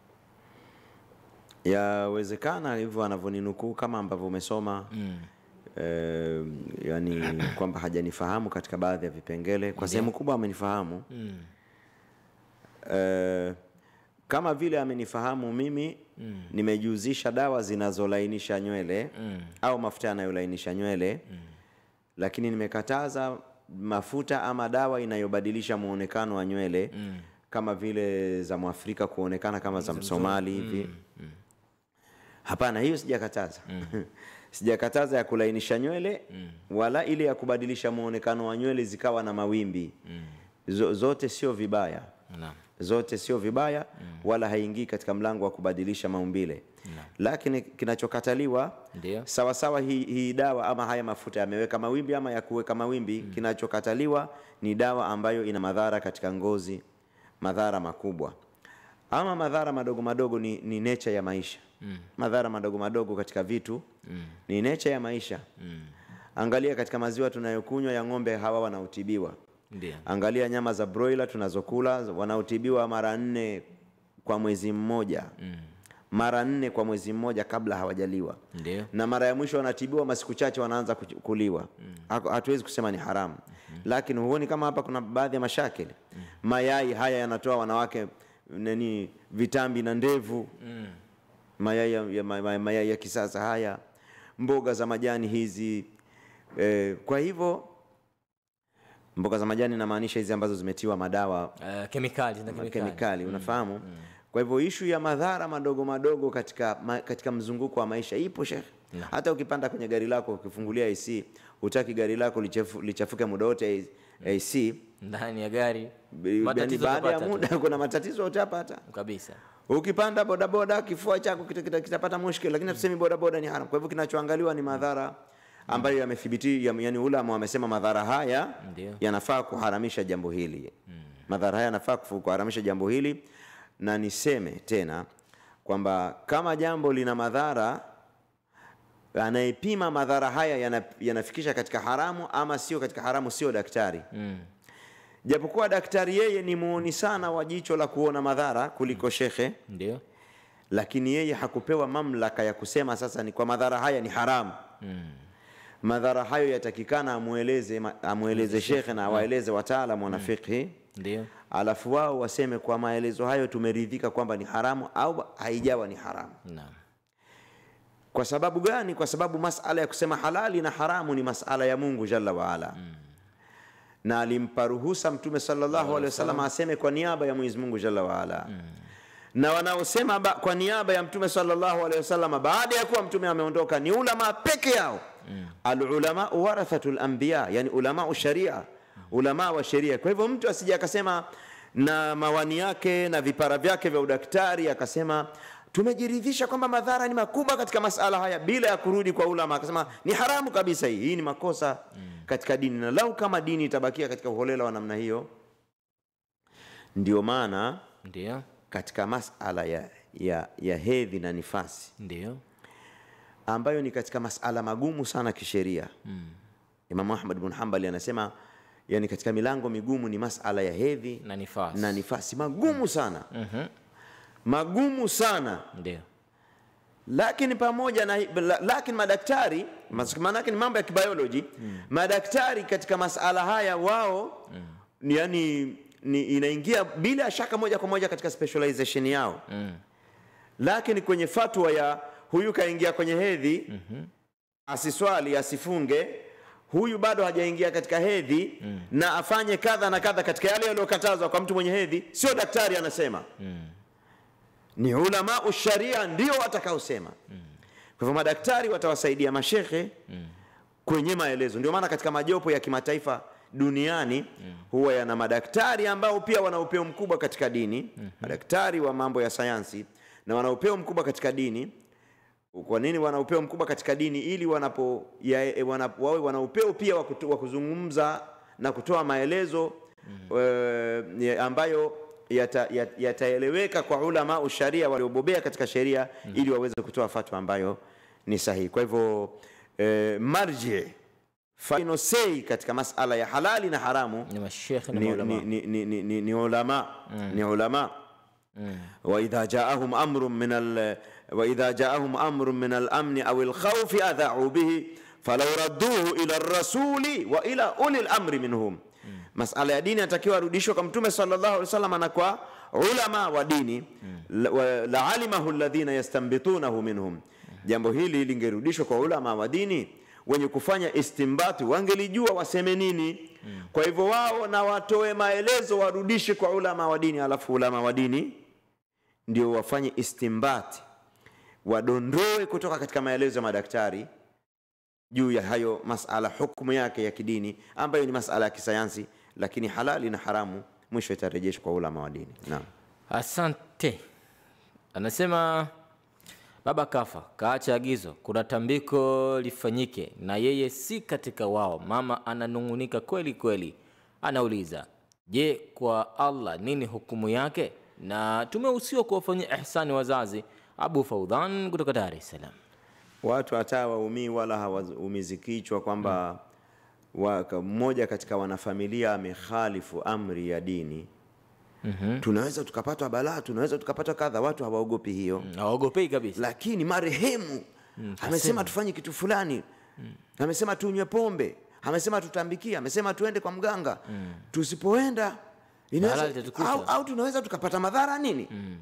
[SPEAKER 1] Yawezekana hivyo anavyoninukuu kama ambavyo umesoma. Mm. E, yani kwamba hajanifahamu katika baadhi ya vipengele, kwa sehemu kubwa amenifahamu. Mm. E, kama vile amenifahamu mimi. Mm. Nimejuzisha dawa zinazolainisha nywele. Mm. au mafuta yanayolainisha nywele. Mm. Lakini nimekataza mafuta ama dawa inayobadilisha muonekano wa nywele. Mm. kama vile za Mwafrika kuonekana kama za Msomali hivi. Mm. Mm. Hapana, hiyo sijakataza. Mm. Sijakataza ya kulainisha nywele. Mm. wala ile ya kubadilisha muonekano wa nywele zikawa na mawimbi. Mm. Zote sio vibaya. Na. Zote sio vibaya. Mm. wala haingii katika mlango wa kubadilisha maumbile. Na. Lakini kinachokataliwa sawa sawa hii hi dawa ama haya mafuta yameweka mawimbi ama ya kuweka mawimbi. Mm. Kinachokataliwa ni dawa ambayo ina madhara katika ngozi, madhara makubwa. Ama madhara madogo madogo ni, ni nature ya maisha. Mm. Madhara madogo madogo katika vitu. Mm. ni nature ya maisha. Mm. Angalia katika maziwa tunayokunywa ya ng'ombe, hawa wanautibiwa. Ndiyo. Angalia nyama za broiler tunazokula, wanautibiwa mara nne kwa mwezi mmoja. Mm. Mara nne kwa mwezi mmoja kabla hawajaliwa. Ndiyo. Na mara ya mwisho wanatibiwa masiku chache wanaanza kuliwa. Mm. Hatuwezi kusema ni haramu. Mm. Lakini huoni kama hapa kuna baadhi ya mashakili. Mm. Mayai haya yanatoa wanawake nani vitambi na ndevu. Mm. Mayai ya, mayai, mayai ya kisasa haya, mboga za majani hizi. E, kwa hivyo mboga za majani namaanisha hizi ambazo zimetiwa madawa,
[SPEAKER 2] uh, kemikali na kemikali,
[SPEAKER 1] kemikali unafahamu. Mm. Mm. Kwa hivyo issue ya madhara madogo madogo katika ma, katika mzunguko wa maisha ipo Sheikh. No. Hata ukipanda kwenye gari lako ukifungulia A C, hutaki gari lako lichafu, lichafuke muda wote A C
[SPEAKER 2] ndani ya gari,
[SPEAKER 1] matatizo baada ya muda kuna matatizo utapata
[SPEAKER 2] kabisa.
[SPEAKER 1] Ukipanda boda boda kifua chako kitapata kita, kita mushkil, lakini tuseme boda boda ni haram. Kwa hivyo kinachoangaliwa ni madhara ambayo yamethibiti, yani ulama wamesema madhara haya yanafaa kuharamisha jambo hili. Mm. Madhara haya yanafaa kuharamisha jambo hili. Na niseme tena kwamba kama jambo lina madhara, anayepima madhara haya yanafikisha katika haramu ama sio katika haramu sio daktari. Mm. Japokuwa daktari yeye ni muoni sana wa jicho la kuona madhara kuliko shekhe,
[SPEAKER 2] ndio,
[SPEAKER 1] lakini yeye hakupewa mamlaka ya kusema sasa ni kwa madhara haya ni haramu. Mm. Madhara hayo yatakikana amueleze amueleze shekhe na waeleze wataalamu wa fiqh.
[SPEAKER 2] Ndio.
[SPEAKER 1] Alafu wao waseme kwa maelezo hayo tumeridhika kwamba ni haramu au haijawa ni haramu.
[SPEAKER 2] Naam.
[SPEAKER 1] Kwa sababu gani? Kwa sababu masala ya kusema halali na haramu ni masala ya Mungu Jalla wa Ala. Mm. Na alimpa ruhusa Mtume sallallahu alaihi wasallam aseme kwa niaba ya Mwenyezi Mungu Jalla wa Ala. Mm. Na wanaosema kwa niaba ya Mtume sallallahu alaihi wasallam baada ya kuwa Mtume ameondoka ni ulama peke yao. Mm. Al-ulama warathatul anbiya, yani ulama sharia, ulama wa sheria. Kwa hivyo mtu asije akasema na mawani yake na vipara vyake vya udaktari akasema tumejiridhisha kwamba madhara ni makubwa katika masala haya bila ya kurudi kwa ulama, akasema ni haramu kabisa hii. Hii ni makosa mm. katika dini, na lau kama dini itabakia katika uholela wa namna hiyo, ndio maana
[SPEAKER 2] ndio
[SPEAKER 1] katika masala ya, ya, ya hedhi na nifasi,
[SPEAKER 2] ndio
[SPEAKER 1] ambayo ni katika masala magumu sana kisheria. Mm. Imam Ahmad bin Hanbali anasema yani katika milango migumu ni masala ya hedhi
[SPEAKER 2] na nifasi,
[SPEAKER 1] na nifasi magumu sana.
[SPEAKER 2] Mhm.
[SPEAKER 1] Magumu sana.
[SPEAKER 2] Ndio. Lakini pamoja na lakini madaktari, maana yake ni mambo ya kibiology, mm. madaktari katika masala haya wao mm. ni yani ni inaingia bila shaka moja kwa moja katika specialization yao. Mm. Lakini kwenye fatwa ya huyu kaingia kwenye hedhi, mm -hmm. asiswali asifunge, huyu bado hajaingia katika hedhi, mm. na afanye kadha na kadha katika yale yaliyokatazwa kwa mtu mwenye hedhi, sio daktari anasema. Mm. Ni ulama wa sharia ndio watakaosema. Mm. Kwa hivyo madaktari watawasaidia mashekhe mm. kwenye maelezo. Ndio maana katika majopo ya kimataifa duniani mm. huwa yana madaktari ambao pia wana upeo mkubwa katika dini, mm -hmm. madaktari wa mambo ya sayansi, na wana upeo mkubwa katika dini. Kwa nini wana upeo mkubwa katika dini? Ili wanapo ya, wanapo wawe wana upeo pia wa kuzungumza na kutoa maelezo mm -hmm. e, ambayo yataeleweka yata kwa ulama wa sharia waliobobea katika sheria, mm -hmm. ili waweze kutoa fatwa ambayo ni sahihi. Kwa hivyo e, marji final say katika masala ya halali na haramu ni mashekhe na
[SPEAKER 1] ni,
[SPEAKER 2] ulama,
[SPEAKER 1] ni, ni, ni, ni, ni ulama, mm. ni ulama. Mm. Wa idha ja'ahum amrun min al wa idha ja'ahum amrun min al-amn aw al-khawf adha'u bihi falaw radduhu ila ar-rasuli wa ila uli al-amri minhum. Mm. Masala ya dini yatakiwa rudishwe kwa Mtume sallallahu alaihi wasallam na kwa ulama wa dini, mm. la'alimahu alladhina yastanbitunahu minhum. Mm. Jambo hili lingerudishwa kwa ulama wa dini, wenye kufanya istimbati wangelijua waseme nini. Mm. Kwa hivyo wao na watoe maelezo warudishe kwa ulama wa dini, alafu ulama wa dini ndio wafanye istimbati, wadondoe kutoka katika maelezo ya madaktari juu ya hayo masala, hukumu yake ya kidini ambayo ni masala ya kisayansi, lakini halali na haramu mwisho itarejeshwa kwa ulama wa dini. Naam.
[SPEAKER 2] Asante. Anasema baba kafa, kaacha agizo, kuna tambiko lifanyike na yeye si katika wao. Mama ananungunika kweli kweli. Anauliza, je, kwa Allah nini hukumu yake? Na tumehusiwa kuwafanyia ihsani wazazi. Abu Faudhan kutoka Dar es Salaam.
[SPEAKER 1] Watu hata waumii wala hawaumizi kichwa kwamba hmm. mmoja katika wanafamilia amekhalifu amri ya dini. Mm -hmm. Tunaweza tukapata balaa, tunaweza tukapata kadha. Watu hawaogopi hiyo.
[SPEAKER 2] Mm, hawaogopei kabisa.
[SPEAKER 1] Lakini marehemu mm, amesema tufanye kitu fulani. Mm. Amesema tunywe pombe, amesema tutambikia, amesema tuende kwa mganga. Mm. Tusipoenda inaweza au, au tunaweza tukapata madhara nini? Mm.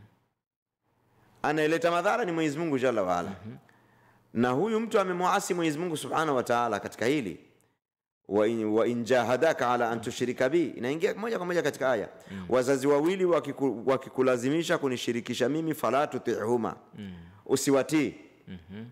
[SPEAKER 1] Anaeleta madhara ni Mwenyezi Mungu Jalla wa Ala. Mm -hmm. Na huyu mtu amemuasi Mwenyezi Mungu Subhanahu wa Ta'ala katika hili. Wa in, wa in jahadaka ala an tushrika bi, inaingia moja kwa moja katika aya. Mm. Wazazi wawili wakiku, wakikulazimisha kunishirikisha mimi fala tutihuma. Mm. Usiwatii. Mm -hmm.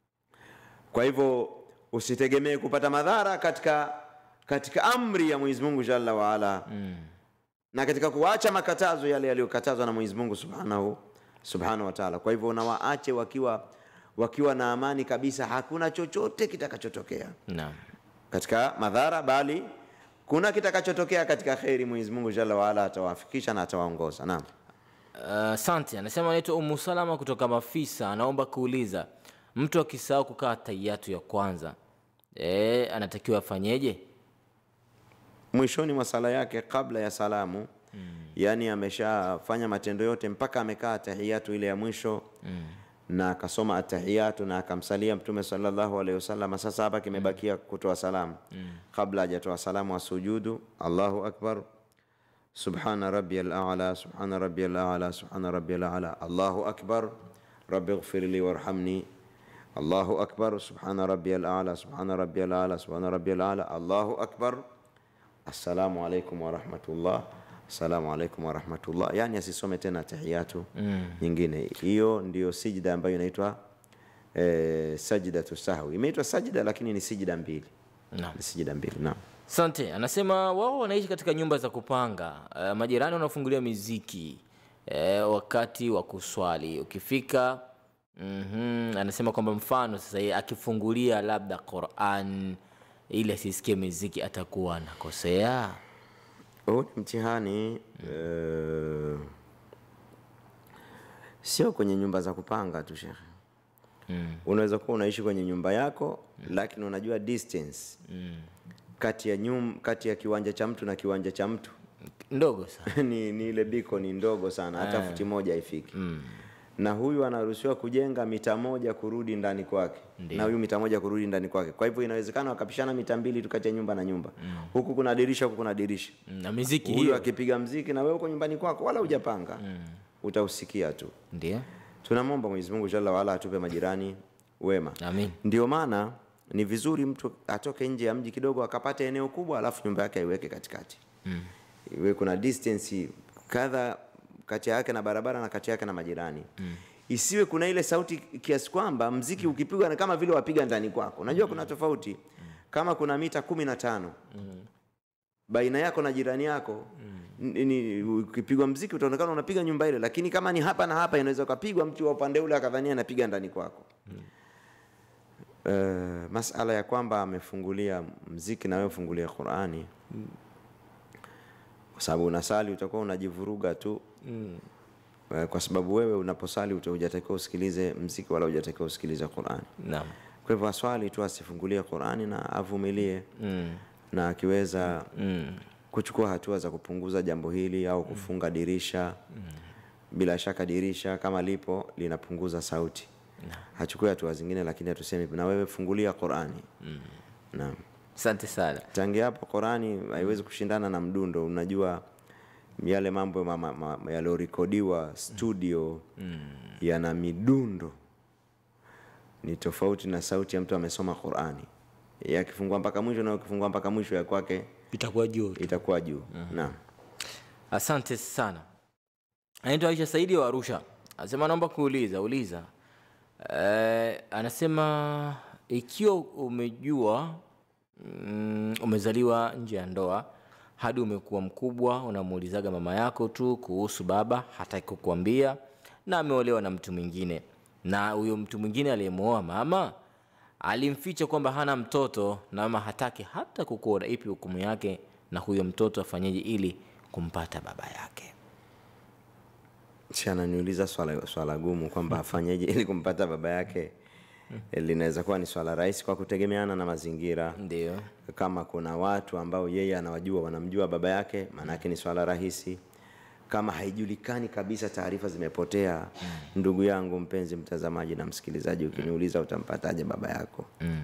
[SPEAKER 1] Kwa hivyo usitegemee kupata madhara katika katika amri ya Mwenyezi Mungu Jalla wa Ala. Mm. Na katika kuacha makatazo yale yaliyokatazwa na Mwenyezi Mungu Subhanahu Subhanahu wa Ta'ala. Kwa hivyo na waache wakiwa wakiwa na amani kabisa, hakuna chochote kitakachotokea. Naam. Katika madhara, bali kuna kitakachotokea katika khairi. Mwenyezi Mungu Jalla wa Ala atawafikisha na atawaongoza. Naam.
[SPEAKER 2] Asante. Uh, anasema anaitwa Ummu Salama kutoka Mafisa, anaomba kuuliza, mtu akisahau kukaa tahiyatu ya kwanza, eh, anatakiwa afanyeje?
[SPEAKER 1] mwishoni mwa sala yake kabla ya salamu, mm. yani ameshafanya matendo yote mpaka amekaa tahiyatu ile ya mwisho, mm. na akasoma atahiyatu na akamsalia Mtume sallallahu alaihi wasallam. Sasa hapa kimebakia kutoa salamu, mm. kabla hajatoa salamu asujudu, Allahu akbar, subhana rabbiyal a'la, subhana rabbiyal a'la, subhana rabbiyal a'la, Allahu akbar, rabbighfirli warhamni, Allahu akbar, subhana rabbiyal a'la, subhana rabbiyal a'la, subhana rabbiyal a'la, Allahu akbar, assalamu alaykum wa rahmatullah, assalamu alaykum wa rahmatullah. Yani asisome tena tahiyatu mm. nyingine. Hiyo ndio sijda ambayo inaitwa eh, sajdatu sahwi. Imeitwa sajda lakini ni sijda mbili.
[SPEAKER 2] Naam.
[SPEAKER 1] Ni sijda mbili. Naam.
[SPEAKER 2] Asante. Anasema wao wanaishi katika nyumba za kupanga. Uh, majirani wanafungulia muziki uh, wakati wa kuswali. Ukifika mhm, anasema kwamba mfano sasa yeye akifungulia labda Qur'an ili asisikie muziki atakuwa anakosea.
[SPEAKER 1] Oh, mtihani mm. uh, sio kwenye nyumba za kupanga tu Sheikh. Mm. Unaweza kuwa unaishi kwenye nyumba yako mm. lakini unajua distance mm. kati ya nyum, kati ya kiwanja cha mtu na kiwanja cha mtu
[SPEAKER 2] ndogo sana.
[SPEAKER 1] ni, ni ile biko ni ndogo sana, hata futi moja haifiki. Mm. Na huyu anaruhusiwa kujenga mita moja kurudi ndani kwake. Na huyu mita moja kurudi ndani kwake. Kwa hivyo inawezekana wakapishana mita mbili tu kati ya nyumba na nyumba. Mm. Huku kuna dirisha, huku kuna dirisha.
[SPEAKER 2] Mm. Na muziki
[SPEAKER 1] hiyo akipiga muziki na wewe uko nyumbani kwako wala hujapanga. Mm. Utausikia tu.
[SPEAKER 2] Ndio.
[SPEAKER 1] Tunamwomba Mwenyezi Mungu Jalla wa Ala atupe majirani wema.
[SPEAKER 2] Amin.
[SPEAKER 1] Ndio maana ni vizuri mtu atoke nje ya mji kidogo akapata eneo kubwa alafu nyumba yake aiweke katikati. Mm. Iwe kuna distance kadha kati yake na barabara na kati yake na majirani. Mm. Isiwe kuna ile sauti kiasi kwamba mziki ukipigwa na kama vile wapiga ndani kwako. Unajua kuna tofauti. Mm. Kama kuna mita kumi na tano mm. baina yako na jirani yako, mm. ni ukipigwa mziki utaonekana unapiga nyumba ile, lakini kama ni hapa na hapa inaweza kupigwa mtu wa upande ule akadhania anapiga ndani kwako. Mm. Uh, masala ya kwamba amefungulia mziki na wewe ufungulia Qur'ani. Mm. Kwa sababu unasali utakuwa unajivuruga tu. Mm. Kwa sababu wewe unaposali hujatakiwa usikilize muziki wala hujatakiwa usikilize Qur'ani. Naam. Kwa hivyo aswali tu, asifungulie Qur'ani na avumilie. Mm. Na akiweza mm. kuchukua hatua za kupunguza jambo hili au kufunga mm. dirisha. Mm. Bila shaka dirisha kama lipo linapunguza sauti. Naam. Hachukue hatua zingine, lakini atuseme na wewe fungulia Qur'ani. Mm. Naam.
[SPEAKER 2] Asante sana.
[SPEAKER 1] Tangia hapo Qur'ani haiwezi kushindana na mdundo. Unajua yale mambo yaliyorekodiwa studio mm. yana midundo ni tofauti na sauti ya mtu amesoma Qur'ani. Yakifungua mpaka mwisho na ukifungua mpaka mwisho ya kwake
[SPEAKER 2] itakuwa juu.
[SPEAKER 1] Itakuwa juu. Uh-huh. Naam.
[SPEAKER 2] Asante sana. Anaitwa Aisha Saidi wa Arusha. Anasema naomba kuuliza, uliza. Eh, anasema ikiwa umejua mm, umezaliwa nje ya ndoa hadi umekuwa mkubwa, unamuulizaga mama yako tu kuhusu baba, hataki kukuambia, na ameolewa na mtu mwingine, na huyo mtu mwingine aliyemuoa mama alimficha kwamba hana mtoto na mama hataki hata kukuona, ipi hukumu yake na huyo mtoto afanyeje ili kumpata baba yake?
[SPEAKER 1] Si ananiuliza swala swala gumu kwamba afanyeje ili kumpata baba yake. Linaweza kuwa ni swala rahisi kwa kutegemeana na mazingira.
[SPEAKER 2] Ndio.
[SPEAKER 1] Kama kuna watu ambao yeye anawajua, wanamjua baba yake, maana yake ni swala rahisi. Kama haijulikani kabisa, taarifa zimepotea, mm. ndugu yangu mpenzi mtazamaji na msikilizaji, ukiniuliza utampataje baba yako? Mm.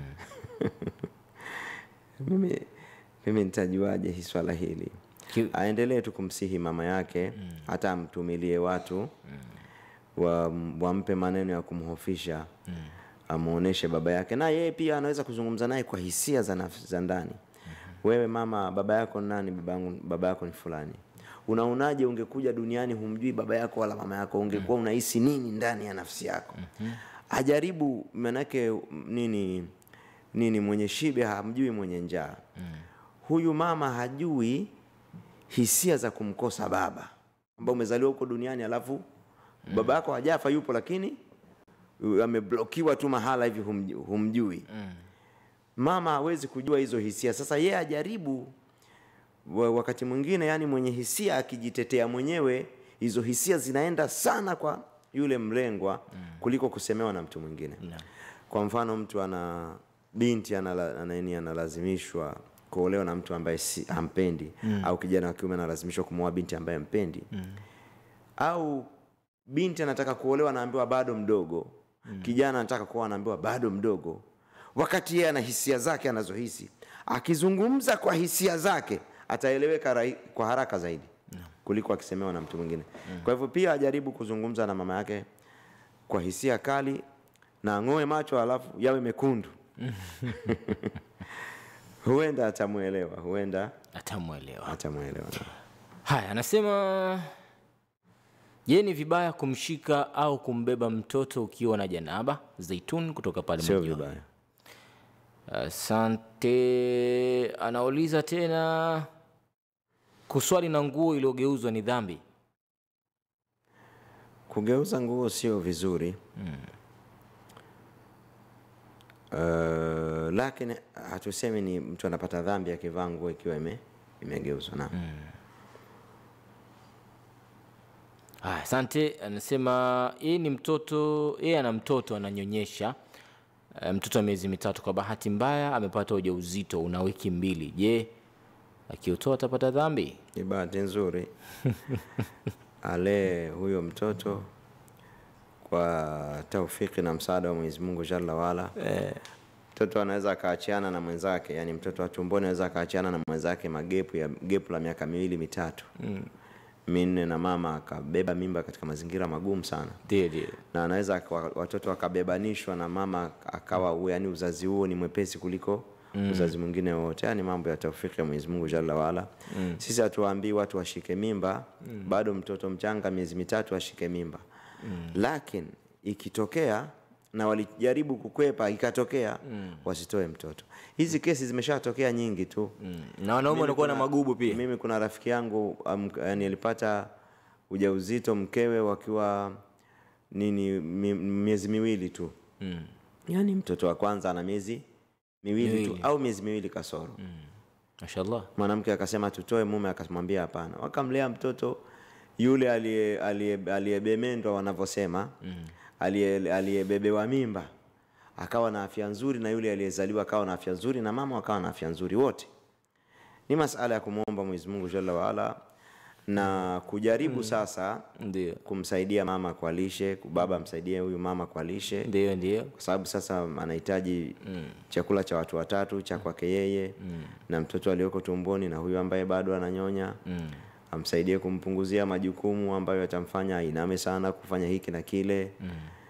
[SPEAKER 1] mimi mimi nitajuaje hii swala hili? Ki... aendelee tu kumsihi mama yake, mm. hata amtumilie watu mm. wa wampe maneno ya kumhofisha, mm. amuoneshe baba yake, na yeye pia anaweza kuzungumza naye kwa hisia za nafsi za ndani. Mm-hmm. Wewe mama, baba yako nani? Baba yangu, baba yako ni fulani. Unaonaje ungekuja duniani humjui baba yako wala mama yako, ungekuwa unahisi nini ndani ya nafsi yako? Mm-hmm. Ajaribu, manake nini nini mwenye shibe hamjui mwenye njaa. Mm. Huyu mama hajui hisia za kumkosa baba, ambao umezaliwa huko duniani alafu mm. baba yako hajafa, yupo lakini ameblokiwa tu mahala hivi, humjui. Mm. Mama hawezi kujua hizo hisia. Sasa yeye ajaribu wakati mwingine, yani mwenye hisia akijitetea mwenyewe, hizo hisia zinaenda sana kwa yule mlengwa mm. kuliko kusemewa na mtu mwingine. No. Kwa mfano mtu ana binti analazimishwa kuolewa na mtu ambaye si hampendi mm. au kijana wa kiume analazimishwa kumwoa binti ambaye hampendi mm. au binti anataka kuolewa anaambiwa bado mdogo mm. kijana anataka kuoa anaambiwa bado mdogo, wakati yeye ana hisia zake anazohisi. Akizungumza kwa hisia zake ataeleweka kwa haraka zaidi no. kuliko akisemewa na mtu mwingine mm. kwa hivyo pia ajaribu kuzungumza na mama yake kwa hisia kali na ngoe macho alafu yawe mekundu huenda atamuelewa, huenda
[SPEAKER 2] atamuelewa
[SPEAKER 1] atamuelewa.
[SPEAKER 2] Haya, anasema je, ni vibaya kumshika au kumbeba mtoto ukiwa na janaba? Zaitun kutoka pale
[SPEAKER 1] Sio vibaya.
[SPEAKER 2] Asante. Anauliza tena, kuswali na nguo iliyogeuzwa ni dhambi?
[SPEAKER 1] Kugeuza nguo sio vizuri hmm. Uh, lakini hatusemi ni mtu anapata dhambi akivaa nguo ikiwa ime imegeuzwa na. Hmm.
[SPEAKER 2] Ah, asante. Anasema yeye ni mtoto, yeye ana mtoto ananyonyesha. Uh, mtoto wa miezi mitatu, kwa bahati mbaya amepata ujauzito una wiki mbili. Je, akiutoa atapata dhambi?
[SPEAKER 1] Ni bahati nzuri. Ale huyo mtoto kwa taufiki na msaada wa Mwenyezi Mungu Jalla wala. Eh. Mtoto anaweza akaachiana na mwenzake, yani mtoto wa tumboni anaweza akaachiana na mwenzake magepu ya gepu la miaka miwili mitatu. Mm. Minne na mama akabeba mimba katika mazingira magumu sana.
[SPEAKER 2] Ndiyo, ndiyo.
[SPEAKER 1] Na anaweza watoto wakabebanishwa na mama akawa yani uzazi huo ni mwepesi kuliko mm. uzazi mwingine wote. Yani mambo ya taufiki ya Mwenyezi Mungu Jalla wala. Mm. Sisi hatuwaambii watu washike mimba, mm. bado mtoto mchanga miezi mitatu ashike mimba. Mm. Lakini ikitokea na walijaribu kukwepa ikatokea mm. wasitoe mtoto. Hizi kesi zimeshatokea nyingi tu.
[SPEAKER 2] Mm. Na wanaume wanakuwa na magubu pia.
[SPEAKER 1] Mimi kuna rafiki yangu um, yani alipata ujauzito mkewe wakiwa nini mi, miezi miwili tu. Mm. Yani mtoto wa kwanza ana miezi miwili, miwili tu au miezi miwili kasoro. Mm.
[SPEAKER 2] Mashallah.
[SPEAKER 1] Mwanamke akasema tutoe, mume akamwambia hapana. Wakamlea mtoto yule aliyebemendwa wanavyosema, mm. aliyebebewa mimba akawa na afya nzuri, na yule aliyezaliwa akawa na afya nzuri, na mama akawa na afya nzuri. Wote ni masuala ya kumuomba Mwenyezi Mungu Jalla waala na kujaribu mm. sasa
[SPEAKER 2] ndiyo.
[SPEAKER 1] kumsaidia mama kwa lishe, baba msaidie huyu mama kwa lishe,
[SPEAKER 2] ndio ndio,
[SPEAKER 1] kwa sababu sasa anahitaji mm. chakula cha watu watatu, cha kwake yeye mm. na mtoto aliyoko tumboni na huyu ambaye bado ananyonya mm. amsaidie kumpunguzia majukumu ambayo yatamfanya iname sana kufanya hiki na kile. Mm.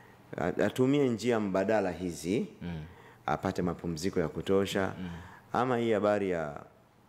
[SPEAKER 1] Atumie njia mbadala hizi mm. apate mapumziko ya kutosha. Mm. Ama hii habari ya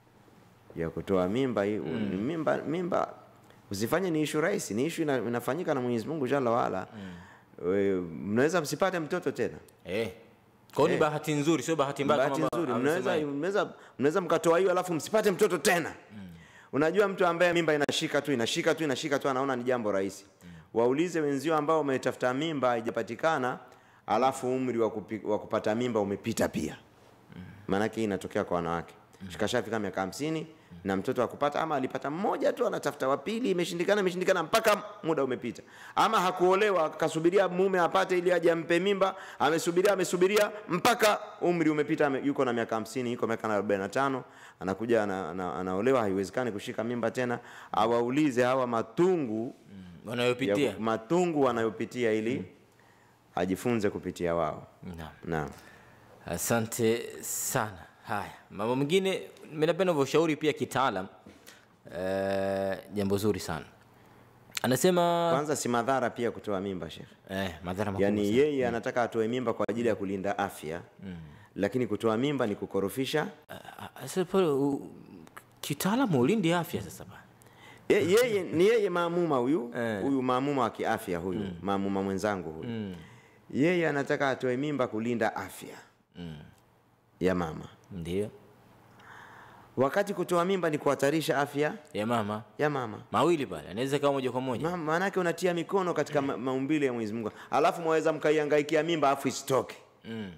[SPEAKER 1] ya kutoa mimba hii mm. mimba mimba usifanye ni issue rahisi, ni issue ina, inafanyika na Mwenyezi Mungu Jalla waala. Mm. Mnaweza msipate mtoto tena.
[SPEAKER 2] Eh. Kwa hiyo ni bahati nzuri, sio bahati mbaya
[SPEAKER 1] kama nzuri. Mnaweza mnaweza mnaweza mkatoa hiyo alafu msipate mtoto tena. Mm. Unajua mtu ambaye mimba inashika tu inashika tu inashika tu anaona ni jambo rahisi. Mm. Waulize wenzio ambao wametafuta mimba haijapatikana alafu umri wa, kupi, wa kupata mimba umepita pia. Mm. Maana yake inatokea kwa wanawake. Mm. Shikashafika miaka hamsini mm. na mtoto akupata, ama alipata mmoja tu anatafuta wa pili, imeshindikana imeshindikana mpaka muda umepita. Ama hakuolewa akasubiria mume apate ili aje ampe mimba, amesubiria amesubiria mpaka umri umepita, yuko na miaka hamsini, yuko miaka arobaini na tano, anakuja ana, ana, anaolewa, haiwezekani kushika mimba tena. Awaulize hawa matungu
[SPEAKER 2] mm. wanayopitia
[SPEAKER 1] ya, matungu wanayopitia ili mm. ajifunze kupitia wao.
[SPEAKER 2] Naam.
[SPEAKER 1] Naam.
[SPEAKER 2] Asante sana. Haya, mambo mengine mimi napenda ushauri pia kitaalam. Eh, jambo zuri sana. Anasema
[SPEAKER 1] kwanza si madhara pia kutoa mimba, Sheikh.
[SPEAKER 2] Eh, madhara makubwa.
[SPEAKER 1] Yani yeye mm. anataka atoe mimba kwa ajili ya kulinda afya. Mm. Lakini kutoa mimba ni kukorofisha.
[SPEAKER 2] Sasa uh, kitaalam ulindi afya sasa bana.
[SPEAKER 1] Ye, yeye ni yeye maamuma huyu, eh. huyu maamuma wa kiafya huyu, mm. maamuma mwenzangu huyu. Mm. Yeye anataka atoe mimba kulinda afya. Mm. ya mama.
[SPEAKER 2] Ndio.
[SPEAKER 1] Wakati kutoa mimba ni kuhatarisha afya
[SPEAKER 2] ya mama.
[SPEAKER 1] Ya mama.
[SPEAKER 2] Mawili pale, anaweza kama moja kwa moja.
[SPEAKER 1] Maana yake unatia mikono katika mm. maumbile ya Mwenyezi Mungu. Alafu mwaweza mkaihangaikia mimba afu isitoke. Mm.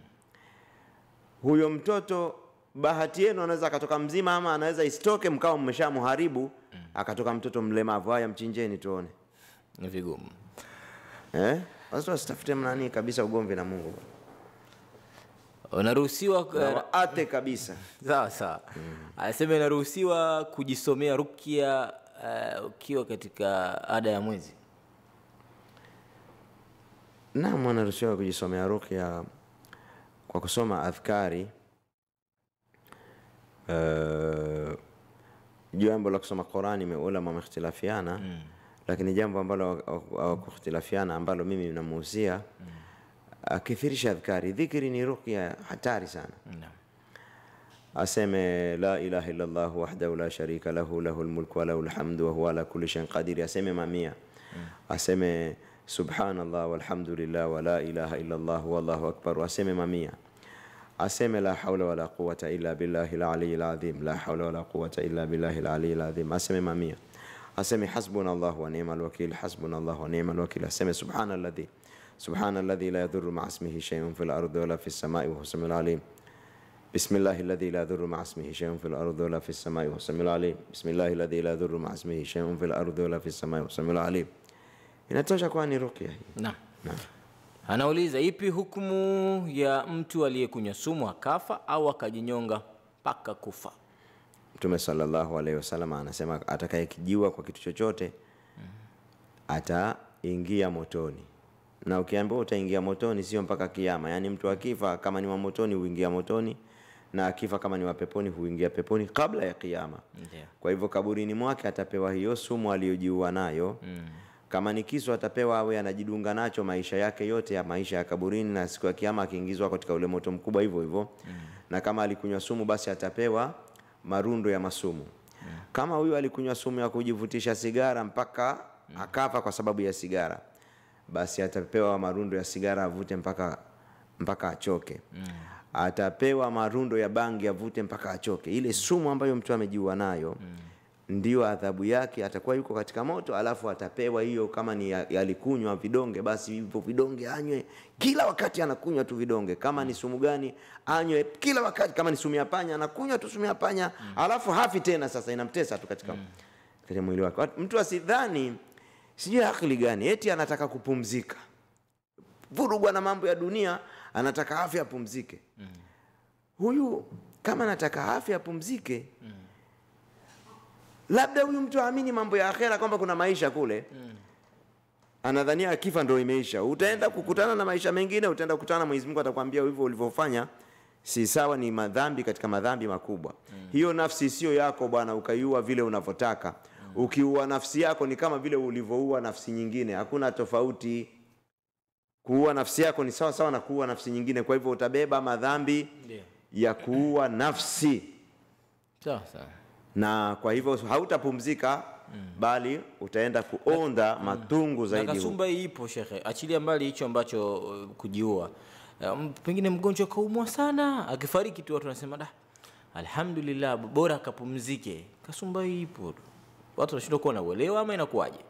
[SPEAKER 1] Huyo mtoto bahati yenu anaweza akatoka mzima, ama anaweza isitoke mkao mmeshamharibu mm. akatoka mtoto mlemavu. Haya, mchinjeni tuone.
[SPEAKER 2] Ni vigumu.
[SPEAKER 1] Eh? Sasa usitafute mnani kabisa ugomvi na Mungu.
[SPEAKER 2] Unaruhusiwa
[SPEAKER 1] na waate kabisa.
[SPEAKER 2] sawa sawa. Anasema inaruhusiwa kujisomea rukia uh, ukiwa katika ada ya mwezi.
[SPEAKER 1] Naam, anaruhusiwa kujisomea rukia kwa kusoma adhkari. Uh, jambo la kusoma Qur'ani maulama wamehitilafiana, mm. lakini jambo ambalo hawakuhitilafiana ambalo mimi ninamuhusia mm. akithirisha adhkari. Dhikri ni ruqya hatari sana. mm. Aseme la ilaha illa Allah wahdahu la sharika lahu lahul mulku wa lahul hamdu wa huwa ala kulli shay'in qadir. Aseme mamia. mm. Aseme subhanallah walhamdulillah wa la ilaha illa Allah wallahu akbar. Aseme mamia. Aseme la hawla wala quwwata illa billahi al-aliyyil azim, la hawla wala quwwata illa billahi al-aliyyil azim. Aseme mamia. Aseme hasbunallahu wa ni'mal wakeel, hasbunallahu wa ni'mal wakeel. Aseme subhanalladhi subhanalladhi la yadhurru ma'a ismihi shay'un fil ardi wala fis samai wa huwa samiul alim. Bismillahilladhi la yadhurru ma'a ismihi shay'un fil ardi wala fis samai wa huwa samiul alim. Bismillahilladhi la yadhurru ma'a ismihi shay'un fil ardi wala fis samai wa huwa samiul alim. Inatosha kwa ni ruqya hii.
[SPEAKER 2] Naam. Naam. Anauliza, ipi hukumu ya mtu aliyekunywa sumu akafa au akajinyonga mpaka kufa?
[SPEAKER 1] Mtume sallallahu alaihi wasallam anasema atakayekijiwa kwa kitu chochote ataingia motoni. Na ukiambiwa utaingia motoni sio mpaka kiyama. Yani mtu akifa kama ni wa motoni huingia motoni, na akifa kama ni wa peponi huingia peponi kabla ya kiyama.
[SPEAKER 2] Ndiyo.
[SPEAKER 1] Kwa hivyo kaburini mwake atapewa hiyo sumu aliyojiua nayo. Mm. Kama ni kisu atapewa awe anajidunga nacho maisha yake yote ya maisha ya kaburini, na siku ya kiyama akiingizwa katika ule moto mkubwa hivyo hivyo. Mm. Na kama alikunywa sumu basi atapewa marundo ya masumu. Mm. Kama huyu alikunywa sumu ya kujivutisha sigara mpaka mm. akafa kwa sababu ya sigara, basi atapewa marundo ya sigara avute mpaka mpaka achoke. Mm. Atapewa marundo ya bangi avute mpaka achoke. Ile sumu ambayo mtu amejiua nayo mm. ndio adhabu yake. Atakuwa yuko katika moto, alafu atapewa hiyo, kama ni alikunywa vidonge basi hivyo vidonge anywe kila wakati, anakunywa tu vidonge. Kama ni sumu gani anywe kila wakati. Kama ni sumu ya panya anakunywa tu sumu ya panya. Mm. Alafu hafi tena, sasa inamtesa tu katika mm. katika mwili wake. Mtu asidhani sijui akili gani eti anataka kupumzika, vurugwa na mambo ya dunia, anataka afya apumzike. Mm. Huyu kama anataka afya apumzike, mm. labda huyu mtu aamini mambo ya akhera kwamba kuna maisha kule. Mm. Anadhania akifa ndio imeisha. Utaenda kukutana na maisha mengine, utaenda kukutana na Mwenyezi Mungu atakwambia hivyo ulivyofanya si sawa, ni madhambi katika madhambi makubwa. Mm. Hiyo nafsi sio yako bwana ukaiua vile unavyotaka. Mm. Ukiua nafsi yako ni kama vile ulivyoua nafsi nyingine, hakuna tofauti. Kuua nafsi yako ni sawa sawa na kuua nafsi nyingine, kwa hivyo utabeba madhambi yeah. ya kuua nafsi.
[SPEAKER 2] Sawa sawa.
[SPEAKER 1] Na kwa hivyo hautapumzika mm. bali utaenda kuonda mm. matungu zaidi.
[SPEAKER 2] Na kasumba ipo shekhe, achilia mbali hicho ambacho uh, kujiua. Um, pengine mgonjwa kaumwa sana, akifariki tu watu wanasema da, alhamdulillah bora akapumzike. Kasumba ipo. Watu wanashindwa kuona uelewa ama inakuwaje?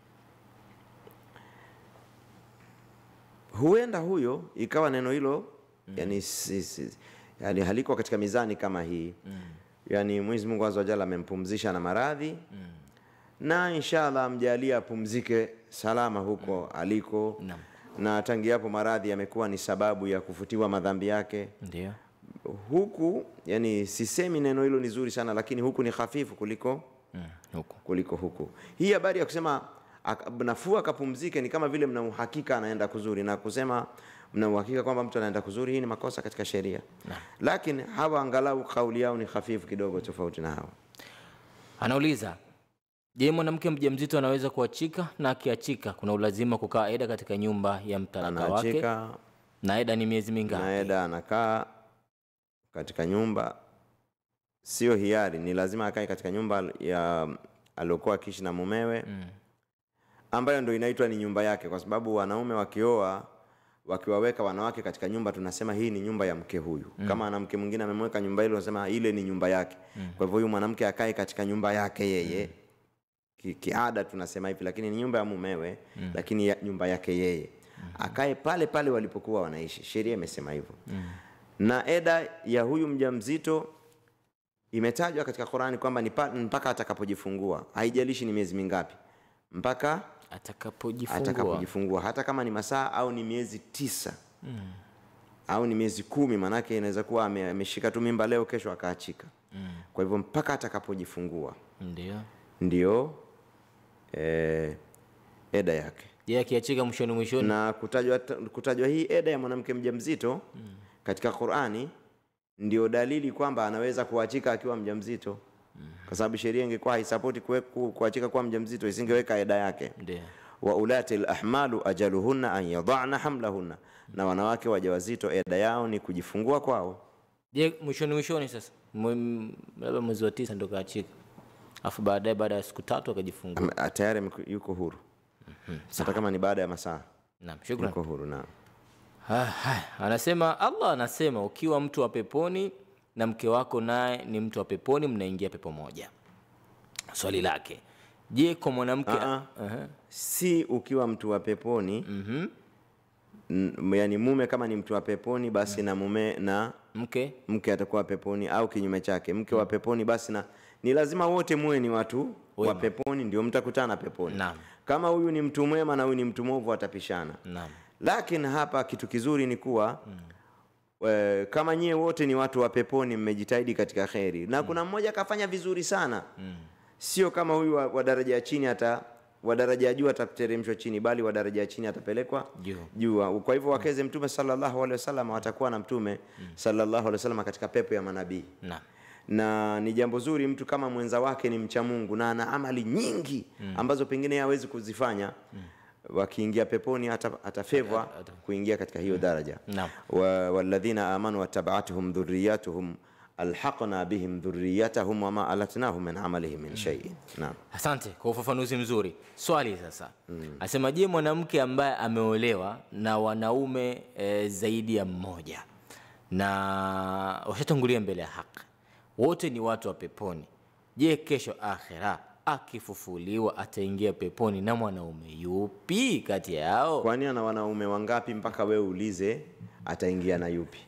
[SPEAKER 1] Huenda huyo ikawa neno hilo mm. yani, si, si, yani haliko katika mizani kama hii. Mm. Yani Mwenyezi Mungu Azza wa Jalla amempumzisha na maradhi. Mm. Na inshallah amjalia apumzike salama huko mm. aliko. Naam. Na tangia hapo maradhi yamekuwa ni sababu ya kufutiwa madhambi yake.
[SPEAKER 2] Ndio.
[SPEAKER 1] Huku yani sisemi neno hilo ni zuri sana, lakini huku ni hafifu kuliko mm. huku. Kuliko huku. Hii habari ya kusema nafua akapumzike ni kama vile mna uhakika anaenda kuzuri, na kusema mna uhakika kwamba mtu anaenda kuzuri, hii ni makosa katika sheria. Lakini hawa angalau kauli yao ni hafifu kidogo tofauti na hawa.
[SPEAKER 2] Anauliza, je, mwanamke mjamzito anaweza kuachika, na akiachika kuna ulazima kukaa eda katika nyumba ya mtalaka wake? Na eda ni miezi mingapi?
[SPEAKER 1] Na eda anakaa katika nyumba, sio hiari, ni lazima akae katika nyumba ya aliyokuwa akiishi na mumewe. Mm. ambayo ndio inaitwa ni nyumba yake, kwa sababu wanaume wakioa wakiwaweka wanawake katika nyumba tunasema hii ni nyumba ya mke huyu. Mm. Kama ana mke mwingine amemweka nyumba ile tunasema ile ni nyumba yake. Mm. Kwa hivyo huyu mwanamke akae katika nyumba yake yeye. Mm. Kiada ki tunasema hivi, lakini ni nyumba ya mumewe. Mm. Lakini ya, nyumba yake yeye. Mm. Akae pale pale walipokuwa wanaishi. Sheria imesema hivyo. Mm. Na eda ya huyu mjamzito imetajwa katika Qur'ani kwamba ni mpaka atakapojifungua. Haijalishi ni miezi mingapi. Mpaka
[SPEAKER 2] atakapojifungua.
[SPEAKER 1] Atakapojifungua hata kama ni masaa au ni miezi tisa. Mm. au ni miezi kumi, manake inaweza kuwa ameshika tu mimba leo, kesho akaachika. Mm. Kwa hivyo mpaka atakapojifungua
[SPEAKER 2] ndio
[SPEAKER 1] ndio eh, eda yake.
[SPEAKER 2] Yeye akiachika mwishoni mwishoni.
[SPEAKER 1] Na kutajwa kutajwa hii eda ya mwanamke mjamzito mm. katika Qur'ani ndio dalili kwamba anaweza kuachika akiwa mjamzito. Mm. Kwa sababu sheria ingekuwa haisapoti kuachika kwa mjamzito isingeweka eda yake. Ndio. Wa ulatil ahmalu ajaluhunna an yad'na hamlahunna. Mm. Na wanawake wajawazito eda yao ni kujifungua kwao.
[SPEAKER 2] Je, mwishoni mwishoni sasa labda mwezi wa tisa ndio kaachika. Afu baadaye baada ya siku tatu akajifungua.
[SPEAKER 1] Tayari yuko huru. Mhm. Hata kama ni baada ya masaa.
[SPEAKER 2] Naam, shukrani.
[SPEAKER 1] Yuko huru naam.
[SPEAKER 2] Ah, anasema Allah anasema ukiwa mtu wa peponi na mke wako naye ni mtu wa peponi, mnaingia pepo moja. Swali lake, je, kwa mwanamke uh -huh. uh -huh.
[SPEAKER 1] si ukiwa mtu wa peponi mhm mm yani mume kama ni mtu wa peponi basi mm. na mume na
[SPEAKER 2] mke
[SPEAKER 1] mke atakuwa peponi, au kinyume chake mke mm. wa peponi basi na ni lazima wote muwe ni watu Wema. wa peponi ndio mtakutana peponi. Naam. Kama huyu ni mtu mwema na huyu ni mtu mwovu watapishana. Naam. Lakini hapa kitu kizuri ni kuwa mm. we, kama nyie wote ni watu wa peponi mmejitahidi katika khairi na mm. kuna mmoja kafanya vizuri sana mm. sio kama huyu wa, wa daraja ya chini hata wa daraja ya juu atateremshwa chini, bali wa daraja ya chini atapelekwa juu. Kwa hivyo wakeze mtume sallallahu alaihi wasallam watakuwa na mtume mm. sallallahu alaihi wasallam katika pepo ya manabii. Naam. Na ni jambo zuri mtu kama mwenza wake ni mcha Mungu na ana amali nyingi mm. ambazo pengine hawezi kuzifanya mm. wakiingia peponi atafevwa kuingia katika hiyo daraja. Naam. Wa walladhina amanu wattaba'atuhum dhurriyyatuhum alhaqna bihim dhurriyyatahum wama alatnahum min amalihim min shay'in. Naam. Asante
[SPEAKER 2] kwa ufafanuzi mzuri. Swali sasa. Mm. Asema, je, mwanamke ambaye ameolewa na wanaume e, zaidi ya mmoja na washatangulia mbele ya haki, wote ni watu wa peponi, je, kesho akhera akifufuliwa ataingia peponi na mwanaume yupi kati yao?
[SPEAKER 1] Kwani ana wanaume wangapi mpaka wewe uulize ataingia na yupi?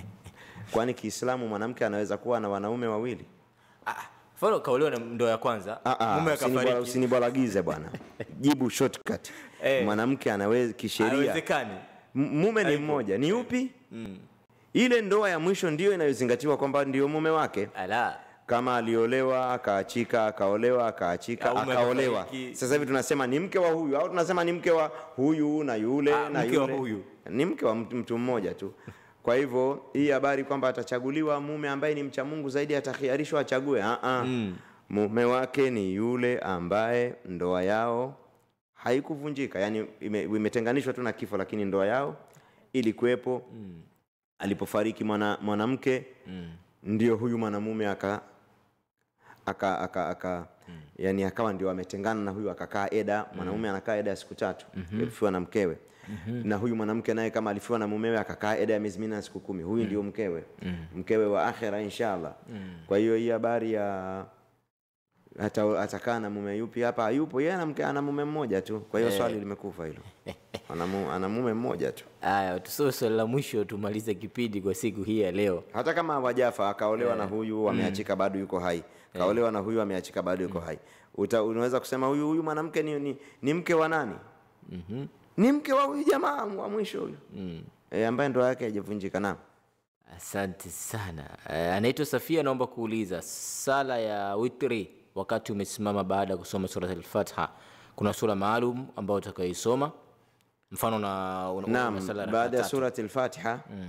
[SPEAKER 1] Kwani Kiislamu mwanamke anaweza kuwa na wanaume wawili?
[SPEAKER 2] Ah, falo kaolewa na ndoa ya kwanza,
[SPEAKER 1] mume akafariki. Usinibwalagize bwana. Jibu shortcut. Hey. Mwanamke anaweza kisheria.
[SPEAKER 2] Haiwezekani.
[SPEAKER 1] Mume ni mmoja, ni yupi? Mm. Ile ndoa ya mwisho ndio inayozingatiwa kwamba ndio mume wake. Ala. Kama aliolewa akaachika, akaolewa akaachika, akaolewa. Sasa hivi tunasema ni mke wa huyu au tunasema ni mke wa huyu na yule ah, na yule. Huyu. Ni mke wa mtu mmoja tu. Kwa hivyo hii habari kwamba atachaguliwa mume ambaye ni mcha Mungu zaidi atakhiarishwa achague, a a mm. mume wake ni yule ambaye ndoa yao haikuvunjika, yani imetenganishwa tu na kifo, lakini ndoa yao ilikuwepo. Mm. Alipofariki mwana mwanamke mm. ndio huyu mwanamume aka aka aka, aka mm. yani akawa ndio ametengana na huyu, akakaa eda. Mwanamume anakaa eda ya siku tatu alifiwa mm -hmm. na mkewe. Mm -hmm. Na huyu mwanamke naye kama alifiwa na mumewe akakaa eda ya miezi minne na siku kumi, huyu mm. ndio mkewe. Mm. Mkewe wa akhera inshallah. Mm. Kwa hiyo hii habari ya hata atakaa na mume yupi hapa hayupo, yeye ana mke ana mume mmoja tu. Kwa hiyo hey. swali limekufa hilo. Ana ana mume mmoja tu.
[SPEAKER 2] Aya, tusome swali la mwisho tumalize kipindi kwa siku hii ya leo.
[SPEAKER 1] Hata kama hawajafa akaolewa yeah. na huyu ameachika mm. bado yuko hai. Kaolewa yeah. na huyu ameachika bado yuko mm. hai. Uta, unaweza kusema huyu huyu mwanamke ni, ni ni mke wa nani? Mhm. Mm ni mke wa huyu jamaa wa mwisho huyu. Mm. E, ambaye ndoa yake haijavunjika. Naam.
[SPEAKER 2] Asante sana. E, anaitwa Safia, naomba kuuliza sala ya witri wakati umesimama baada ya kusoma sura al-Fatiha, kuna sura maalum ambayo utakayoisoma? Mfano na
[SPEAKER 1] una sala baada ya sura al-Fatiha. Mm.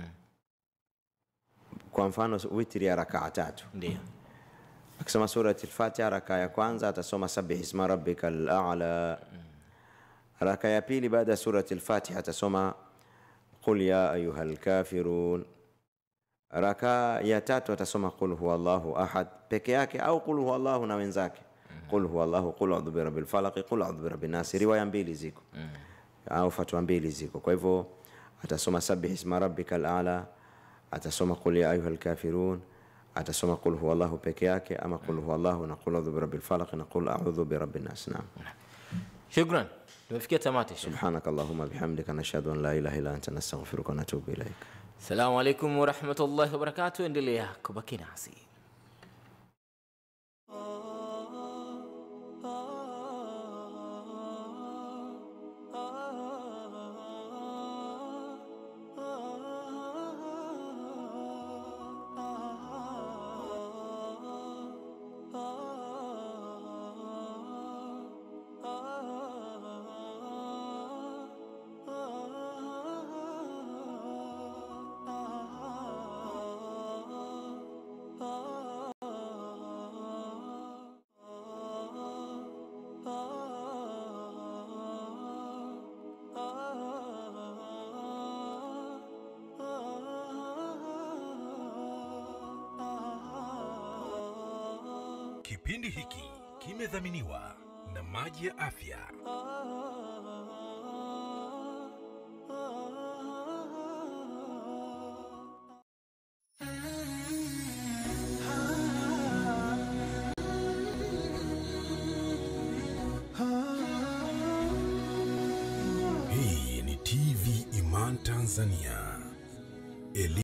[SPEAKER 1] Kwa mfano witri ya rakaa tatu. Ndio. Akisoma sura al-Fatiha rakaa ya kwanza atasoma sabbih isma rabbikal a'la. Mm. Raka ya pili baada ya surati al-Fatiha atasoma qul ya ayyuhal kafirun. Raka ya tatu atasoma qul huwallahu ahad peke yake au qul huwallahu na wenzake. Qul huwallahu, qul a'udhu birabbil falaq, qul a'udhu birabbin nas. Riwaya mbili ziko au fatwa mbili ziko. Kwa hivyo atasoma sabbih isma rabbikal a'la, atasoma qul ya ayyuhal kafirun, atasoma qul huwallahu peke yake ama qul huwallahu na qul a'udhu birabbil falaq na qul a'udhu birabbin nas. Naam.
[SPEAKER 2] Shukran. Tumefikia tamati.
[SPEAKER 1] Subhanakallahumma bihamdika nashhadu an la ilaha illa anta nastaghfiruka wa natubu ilaik.
[SPEAKER 2] Assalamu alaykum wa rahmatullahi wa barakatuh. Endelea kubaki nasi.
[SPEAKER 3] Kipindi hiki kimedhaminiwa na Maji ya Afya. Hii ni T V Iman Tanzania. Eli